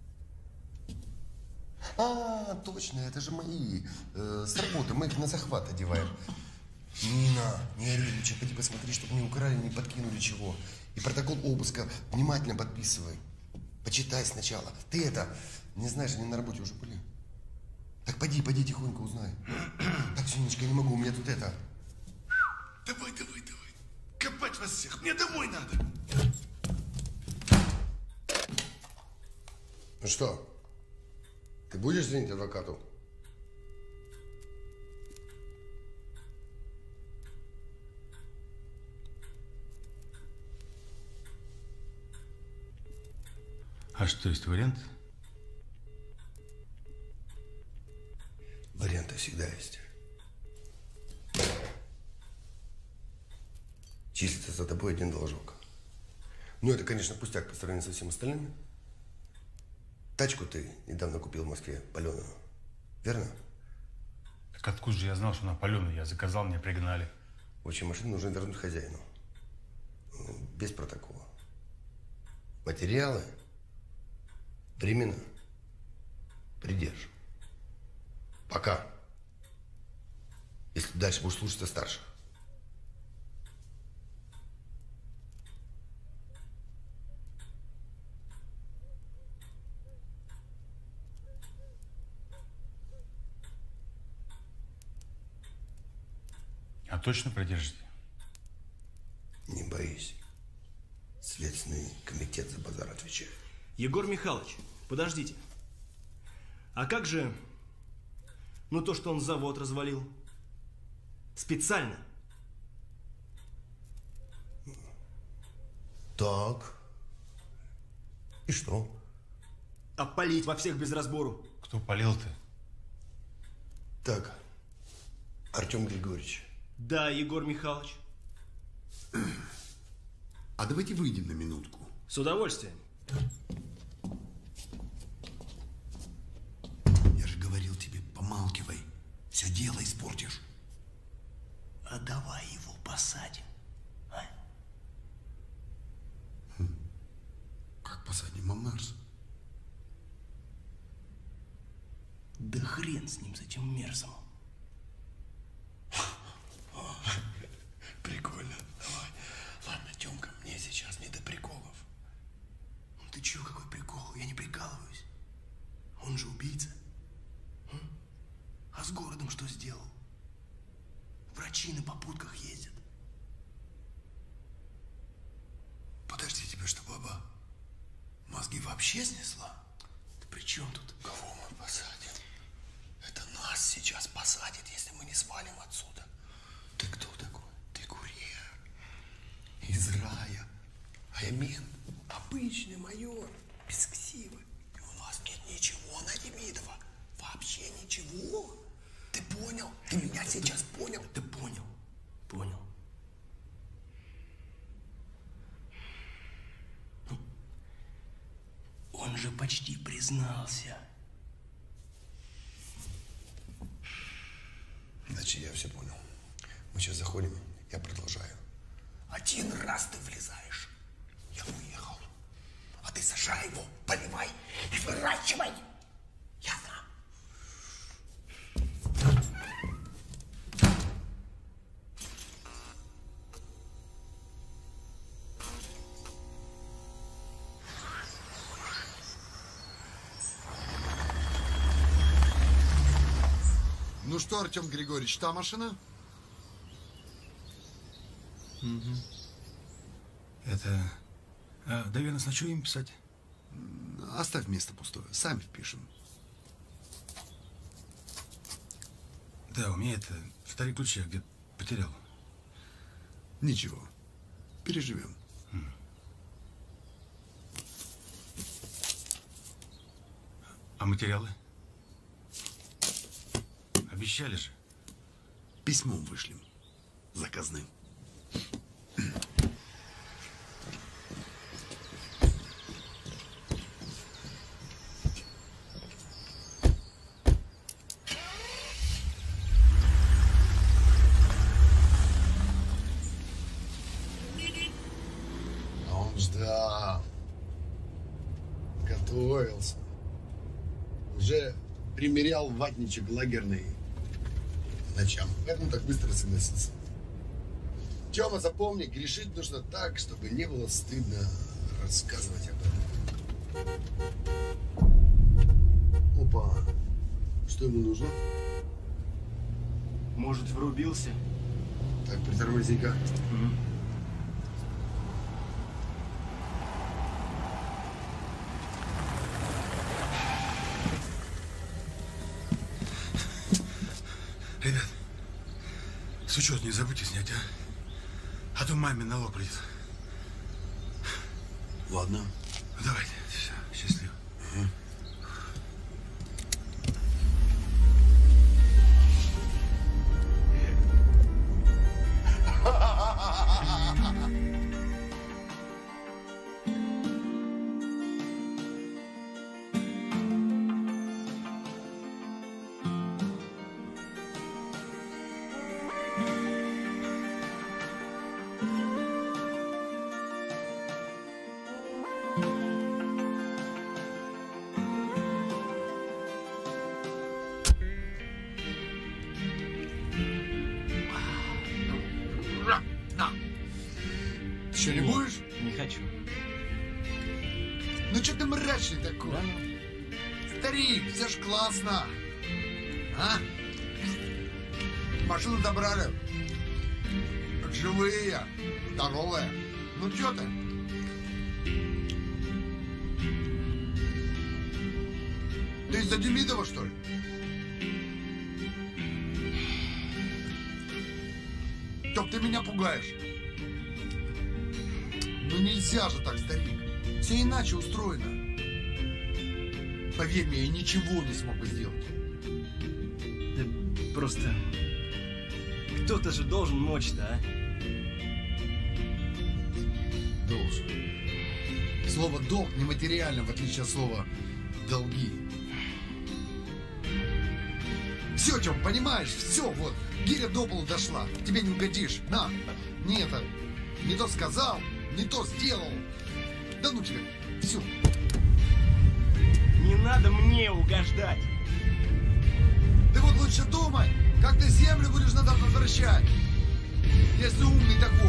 А, точно, это же мои. С работы. Мы их на захват одеваем. Нина, не ори, лучше поди посмотри, чтобы не украли, не подкинули чего. И протокол обыска внимательно подписывай. Почитай сначала. Ты это, не знаешь, они на работе уже были. Так поди тихонько узнай. Так, Синечка, я не могу, у меня тут это... Давай. Копать вас всех, мне домой надо. Ну что, ты будешь звонить адвокату? А что, есть вариант? Варианты всегда есть. Числится за тобой один должок. Ну, это, конечно, пустяк по сравнению со всем остальным. Тачку ты недавно купил в Москве, паленую. Верно? Так откуда же я знал, что она паленая? Я заказал, мне пригнали. В общем, машину нужно вернуть хозяину. Без протокола. Материалы временно придержи. Пока. Если дальше будешь слушаться старших. А точно продержите? Не боись. Следственный комитет за базар отвечает. Егор Михайлович, подождите. А как же, ну то, что он завод развалил? Специально? Так. И что? А палить во всех без разбору? Кто палил-то? Так, Артем Григорьевич. Да, Егор Михайлович. А давайте выйдем на минутку. С удовольствием. Я же говорил тебе, помалкивай. Все дело испортишь. А давай его посадим. А? Как посадим, Марс? Да хрен с ним, с этим мерзом. Прикольно. Давай. Ладно, Тёмка, мне сейчас не до приколов. Ну ты чё, какой прикол? Я не прикалываюсь. Он же убийца. А с городом что сделал? Врачи на попутках ездят. Подожди, тебе что, баба? Мозги вообще снесла? Да при чем тут? Кого мы посадим? Это нас сейчас посадят, если мы не свалим отсюда. Ты кто такой? Ты курьер. Из рая. А я мент. Обычный майор. Без ксивы. И у нас нет ничего на Демидова. Вообще ничего. Ты понял? Ты меня сейчас понял? Да понял. Понял. Ну, он же почти признался. Значит, я все понял. Мы сейчас заходим, я продолжаю. Один раз ты влезаешь. Я уехал. А ты сажай его, поливай и выращивай. Ясно? Ну что, Артем Григорьевич, та машина? Это... доверенность на что им писать? Оставь место пустое, сами впишем. Да, у меня это старые ключи я где-то потерял. Ничего, переживем. А материалы? Обещали же. Письмом вышлем. Заказным. Он ждал. Готовился. Уже примерял ватничек лагерный ночам. Поэтому так быстро согласился. Тёма, запомни, грешить нужно так, чтобы не было стыдно рассказывать об этом. Опа. Что ему нужно? Может, врубился? Так, притормози-ка. Ребят, с учет не забудьте снять, а то маме налог придет. Ладно. Давайте, все, счастливо. Что, не будешь? Не хочу. Ну что ты мрачный такой? Да? Старик, все ж классно. А? Машину добрали. Живые, здоровые. Ну что ты? Ты из-за Демидова, что ли? Чтоб ты меня пугаешь. Ну нельзя же так, старик. Все иначе устроено. Поверь мне, я ничего не смог бы сделать. Да просто... Кто-то же должен мочь-то, а? Должен. Слово «долг» нематериально, в отличие от слова «долги». Все, Тём, понимаешь? Все, вот. Гиря до полу дошла. Тебе не угодишь. На. Не это. Не то сказал, не то сделал. Да ну тебе. Все. Не надо мне угождать. Ты вот лучше думай, как ты землю будешь назад возвращать. Если умный такой.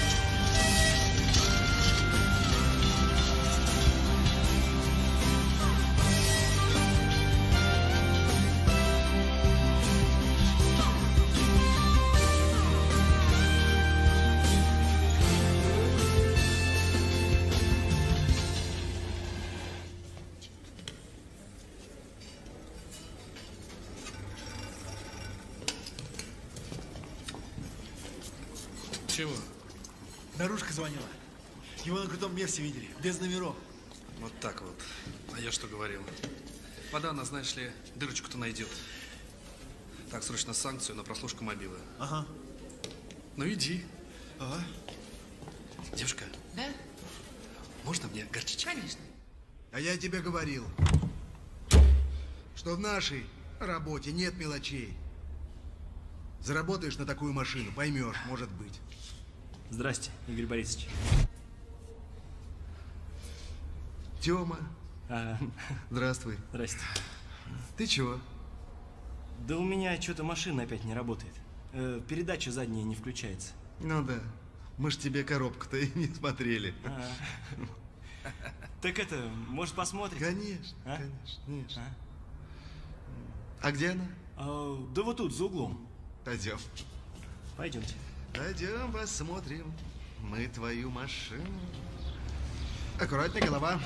Чего? Наружка звонила. Его на крутом месте видели, без номеров. Вот так вот. А я что говорил? Вода, она, знаешь ли, дырочку-то найдет. Так, срочно санкцию на прослушку мобилы. Ага. Ну иди. Ага. Девушка. Да? Можно мне горчича? Конечно. А я тебе говорил, что в нашей работе нет мелочей. Заработаешь на такую машину, поймешь, может быть. Здрасте, Игорь Борисович. Тёма. Здравствуй. Здрасте. Ты чего? Да у меня что-то машина опять не работает. Передача задняя не включается. Ну да. Мы ж тебе коробку-то и не смотрели. Так это, может, посмотрим? Конечно, конечно. А где она? Да вот тут, за углом. Пойдем. Пойдемте. Пойдем посмотрим мы твою машину. Аккуратнее, голова.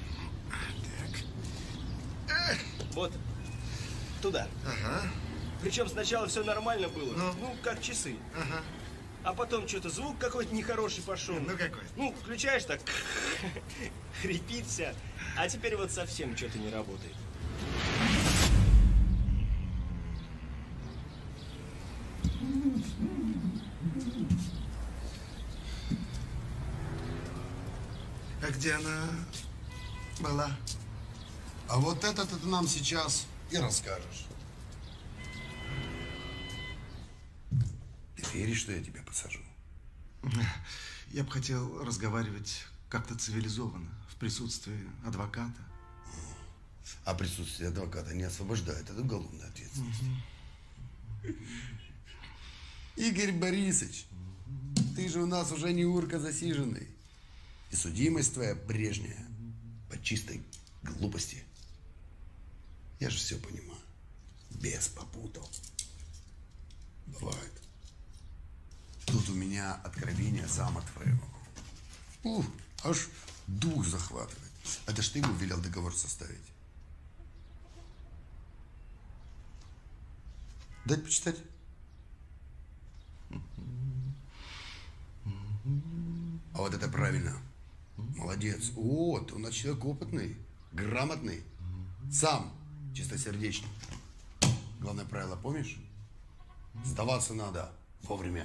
Так. Вот. Туда. Ага. Причем сначала все нормально было. Ну, как часы. Ага. А потом что-то звук какой-то нехороший пошел. Ну какой? Ну, включаешь так, хрипит вся. А теперь вот совсем что-то не работает. А где она была? А вот это ты нам сейчас и расскажешь. Ты веришь, что я тебя посажу? Я бы хотел разговаривать как-то цивилизованно, в присутствии адвоката. А присутствие адвоката не освобождает от уголовной ответственности. Игорь Борисович, ты же у нас уже не урка засиженный. И судимость твоя прежняя по чистой глупости. Я же все понимаю. Без попутал. Бывает. Тут у меня откровение сам от твоего. Аж дух захватывает. Это ж ты ему велел договор составить. Дать почитать? А вот это правильно. Молодец. Вот, он человек опытный, грамотный, сам чистосердечный. Главное правило помнишь? Сдаваться надо вовремя.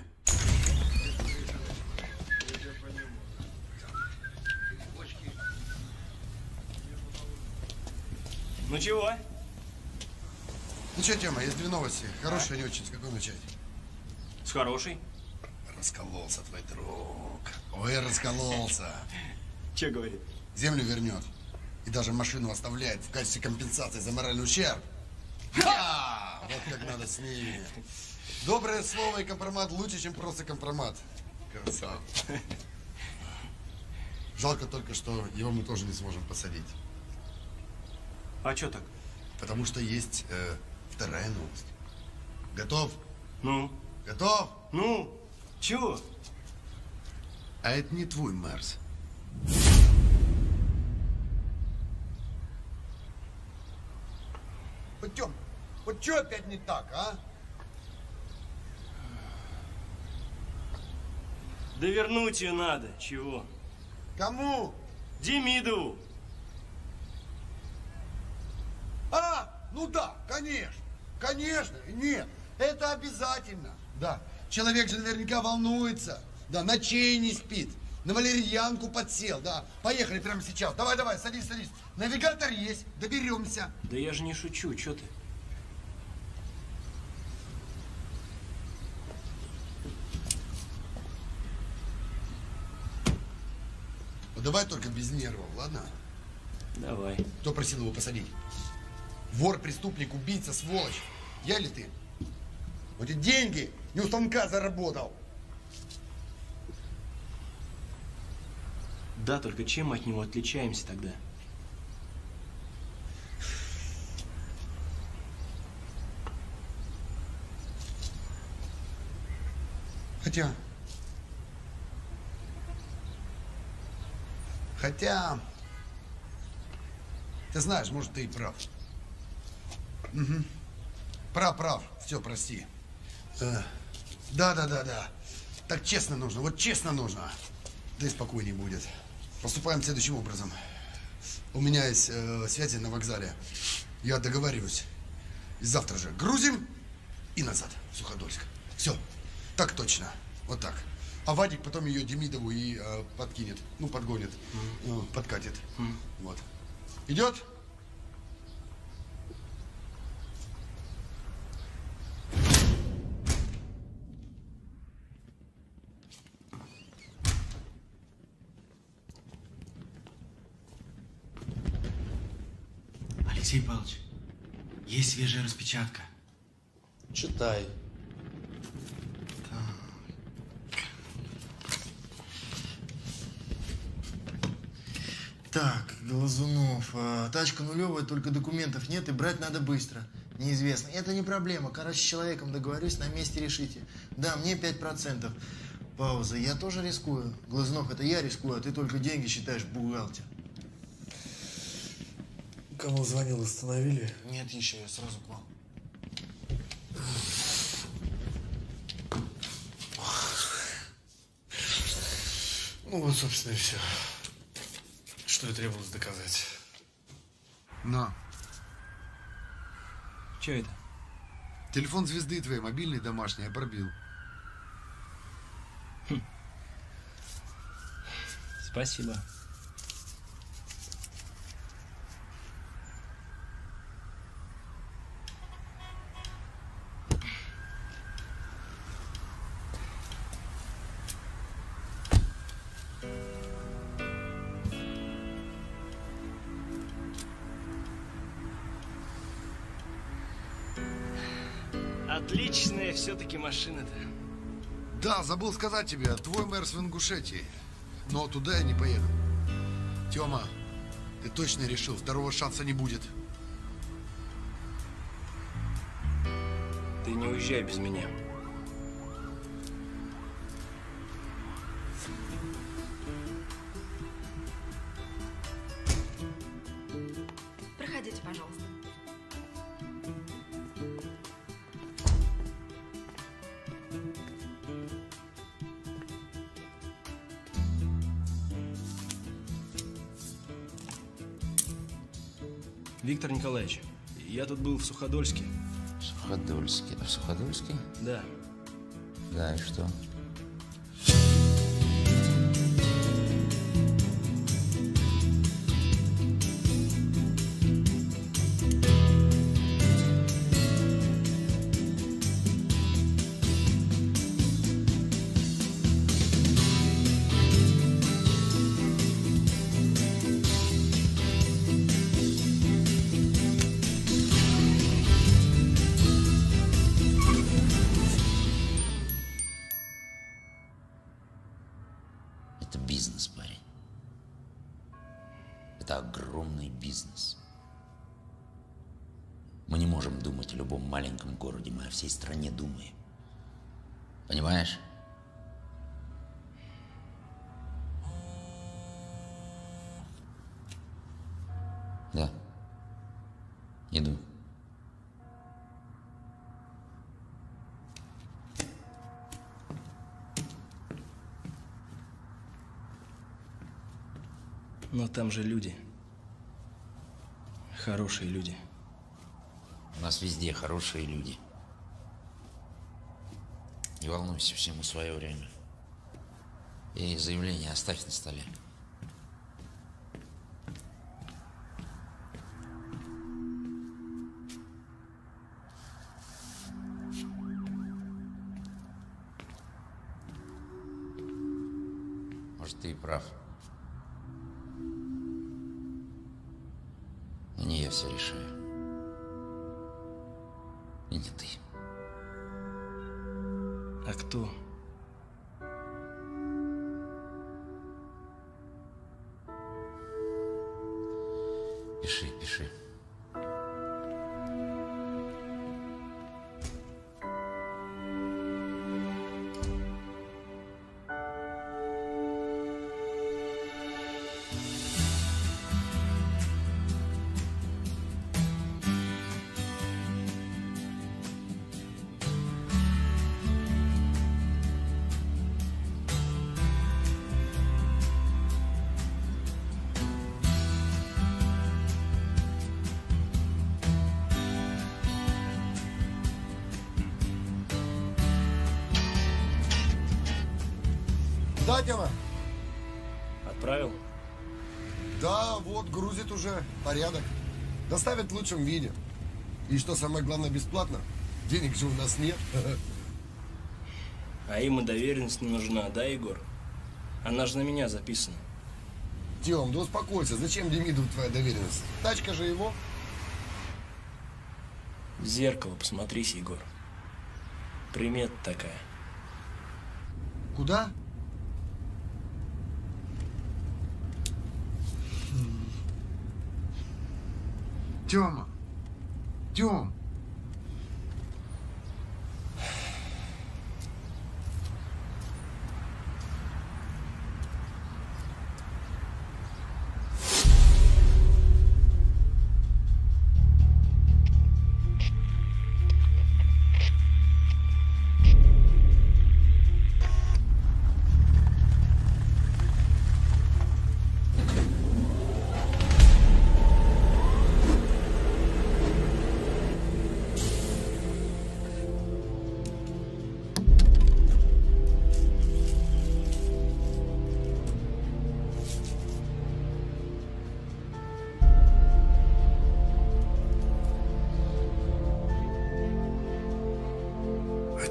Ну чего? Ну что, Тёма, есть две новости. Хорошая, не очень. С какой начать? С хорошей. Раскололся твой друг. Ой, раскололся. Че говорит? Землю вернет. И даже машину оставляет в качестве компенсации за моральный ущерб. Ха! Вот как надо с ними. Доброе слово и компромат лучше, чем просто компромат. Красава. Жалко только, что его мы тоже не сможем посадить. А что так? Потому что есть вторая новость. Готов? Ну? Готов? Ну? Чего? А это не твой Марс. Вот, Тём, вот что опять не так, а? Да вернуть ее надо. Чего? Кому? Демидову. Ну да, конечно. Конечно. Нет, это обязательно. Да. Человек же наверняка волнуется. Да, ночей не спит. На валерьянку подсел, да. Поехали прямо сейчас. Давай, давай, садись, садись. Навигатор есть, доберемся. Да я же не шучу, что ты? Ну, давай только без нервов, ладно? Давай. Кто просил его посадить? Вор, преступник, убийца, сволочь. Я или ты? Вот эти деньги не у станка заработал. Да, только чем мы от него отличаемся тогда? Хотя, ты знаешь, может, ты и прав. Угу. Прав. Все, прости. Да. Так честно нужно, вот честно нужно. Да и спокойнее будет. Поступаем следующим образом. У меня есть связи на вокзале. Я договариваюсь. И завтра же грузим и назад в Суходольск. Все, так точно. Вот так. А Вадик потом ее Демидову и подкинет. Ну, подгонит. Подкатит. Вот. Идет? Алексей Павлович, есть свежая распечатка. Читай. Так, Глазунов, тачка нулевая, только документов нет и брать надо быстро. Неизвестно. Это не проблема. Короче, с человеком договорюсь, на месте решите. Да, мне 5%. Пауза. Я тоже рискую. Глазунов, это я рискую, а ты только деньги считаешь, бухгалтер. Кому звонил, остановили? Нет, еще я сразу к вам. Ну вот, собственно, и все. Что и требовалось доказать. На. Че это? Телефон звезды твоей, мобильный, домашний, я пробил. Спасибо. Отличная все-таки машина-то. Да, забыл сказать тебе, твой Мерс в Ингушетии. Но туда я не поеду. Тёма, ты точно решил, второго шанса не будет. Ты не уезжай без меня. Проходите, пожалуйста. Виктор Николаевич, я тут был в Суходольске. Суходольске? В Суходольске? Да. Да, и что? Это бизнес, парень. Это огромный бизнес. Мы не можем думать о любом маленьком городе, мы о всей стране думаем. Понимаешь? Да. Иду. Но там же люди. Хорошие люди. У нас везде хорошие люди. Не волнуйся, всему свое время. И заявление оставь на столе. Может, ты и прав. Но не я все решаю. И не ты. А кто? Пиши, пиши. Да, Тёма? Отправил? Да, вот, грузит уже. Порядок. Доставят в лучшем виде. И что самое главное, бесплатно. Денег же у нас нет. А им и доверенность не нужна, да, Егор? Она же на меня записана. Тём, да успокойся. Зачем Демиду твоя доверенность? Тачка же его. В зеркало посмотрись, Егор. Примета такая. Куда? Тёма. Тём.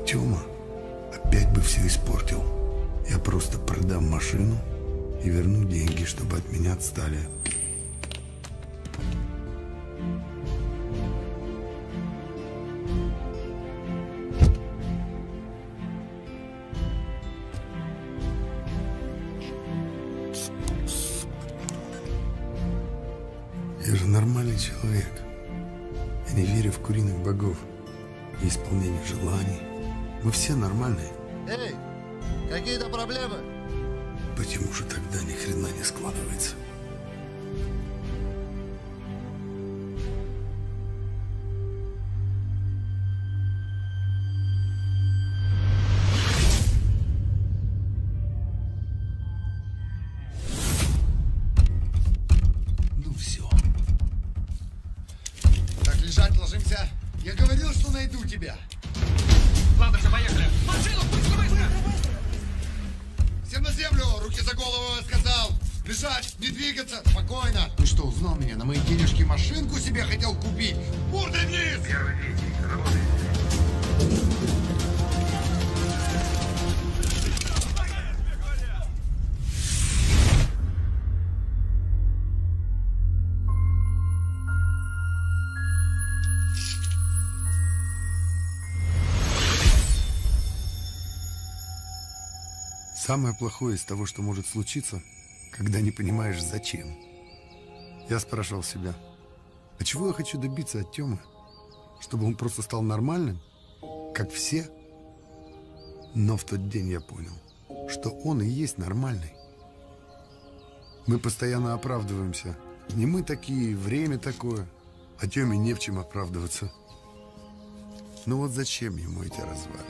Тёма опять бы все испортил. Я просто продам машину и верну деньги, чтобы от меня отстали. Я же нормальный человек. Я не верю в куриных богов и исполнение желаний. Мы все нормальные. Эй, какие-то проблемы? Почему же тогда ни хрена не складывается? Ну все. Так, лежать, ложимся. Я говорил, что найду тебя. Ладно, все, поехали. Машину, быстро, быстро! Всем на землю, руки за голову, сказал. Лежать, не двигаться, спокойно. Ты что, узнал меня? На мои денежки машинку себе хотел купить? Мордой вниз! Первый третий, работай. Самое плохое из того, что может случиться, когда не понимаешь, зачем. Я спрашивал себя, а чего я хочу добиться от Тёмы? Чтобы он просто стал нормальным, как все? Но в тот день я понял, что он и есть нормальный. Мы постоянно оправдываемся. Не мы такие, время такое, а Тёме не в чем оправдываться. Ну вот зачем ему эти развали?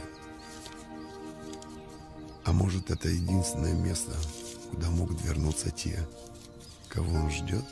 А может, это единственное место, куда могут вернуться те, кого он ждет?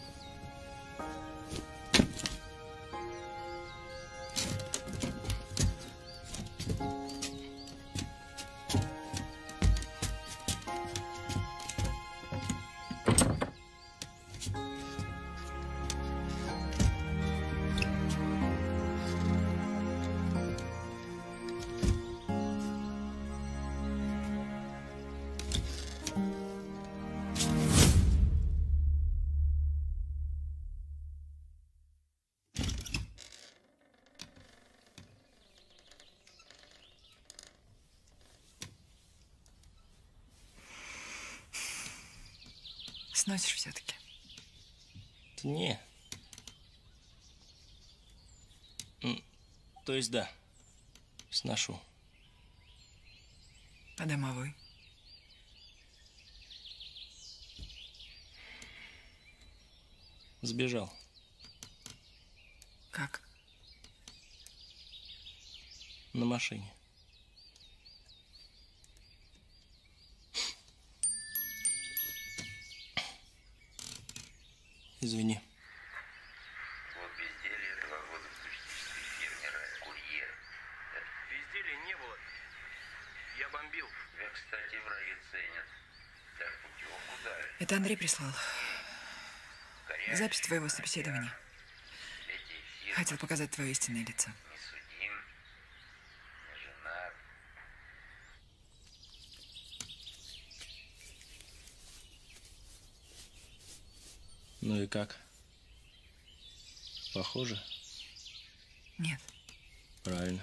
Сносишь все-таки? Не. То есть да, сношу. А домовой? Сбежал. Как? На машине. Извини. Вот безделье, 2 года в туристической фирме «Курьер». Безделья не было. Я бомбил. Тебя, кстати, в райе ценят. Так путевку дали. Это Андрей прислал. Запись твоего собеседования. Хотел показать твое истинное лицо. Не судим, не женат. Ну и как? Похоже? Нет. Правильно.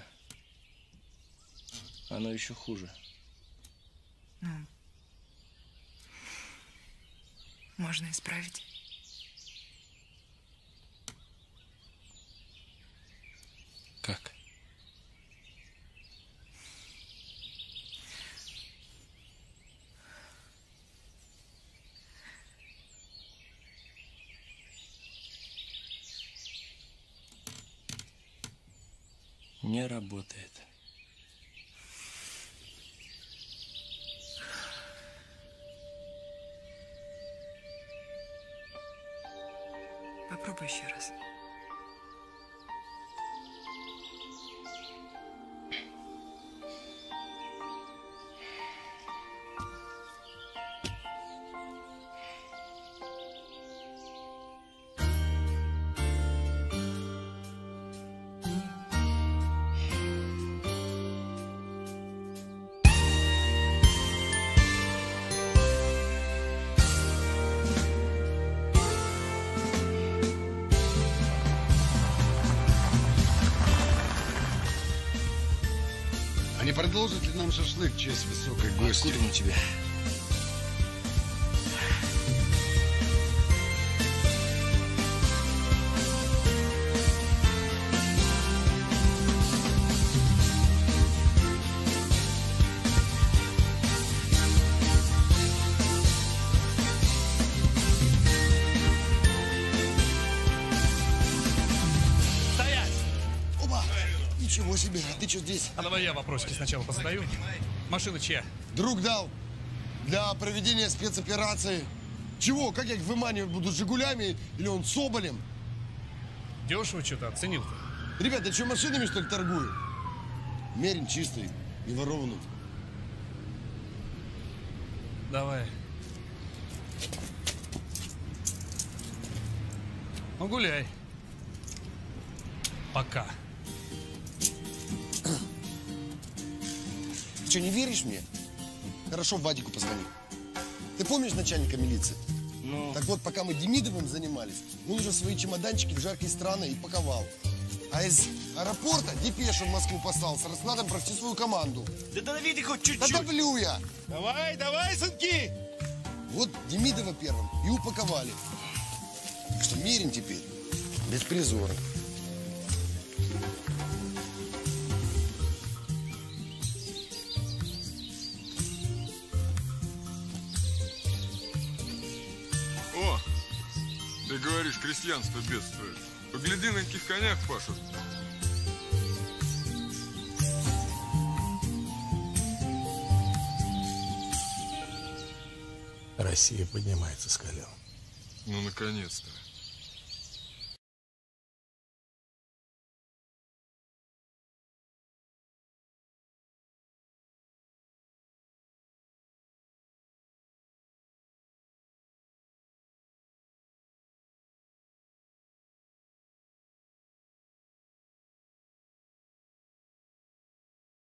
Оно еще хуже. Ну, можно исправить. Как? Не работает. Попробуй еще раз. продолжит ли нам шашлык честь высокой гости? Откуда он у тебя? Ничего себе, а ты что здесь? А давай я вопросики сначала позадаю. Машина чья? Друг дал для проведения спецоперации. Чего? Как я их выманивать буду, с «Жигулями» или он Соболем? Дешево что-то оценил-то. Ребята, что, машинами, что ли, торгую? Мерин чистый, не ворованный. Давай. Ну, гуляй. Пока. Ты что, не веришь мне? Хорошо, Вадику позвони. Ты помнишь начальника милиции? Ну. Так вот, пока мы Демидовым занимались, он уже свои чемоданчики в жаркие страны и паковал. А из аэропорта депешу в Москву послал с раскладом провести свою команду. Да дави ты хоть чуть-чуть. Да давлю я. Давай, давай, сынки. Вот Демидова первым и упаковали. Так что Мерин теперь беспризорный. О, ты говоришь, крестьянство бедствует. Погляди, на каких конях пашут. Россия поднимается с колен. Ну, наконец-то.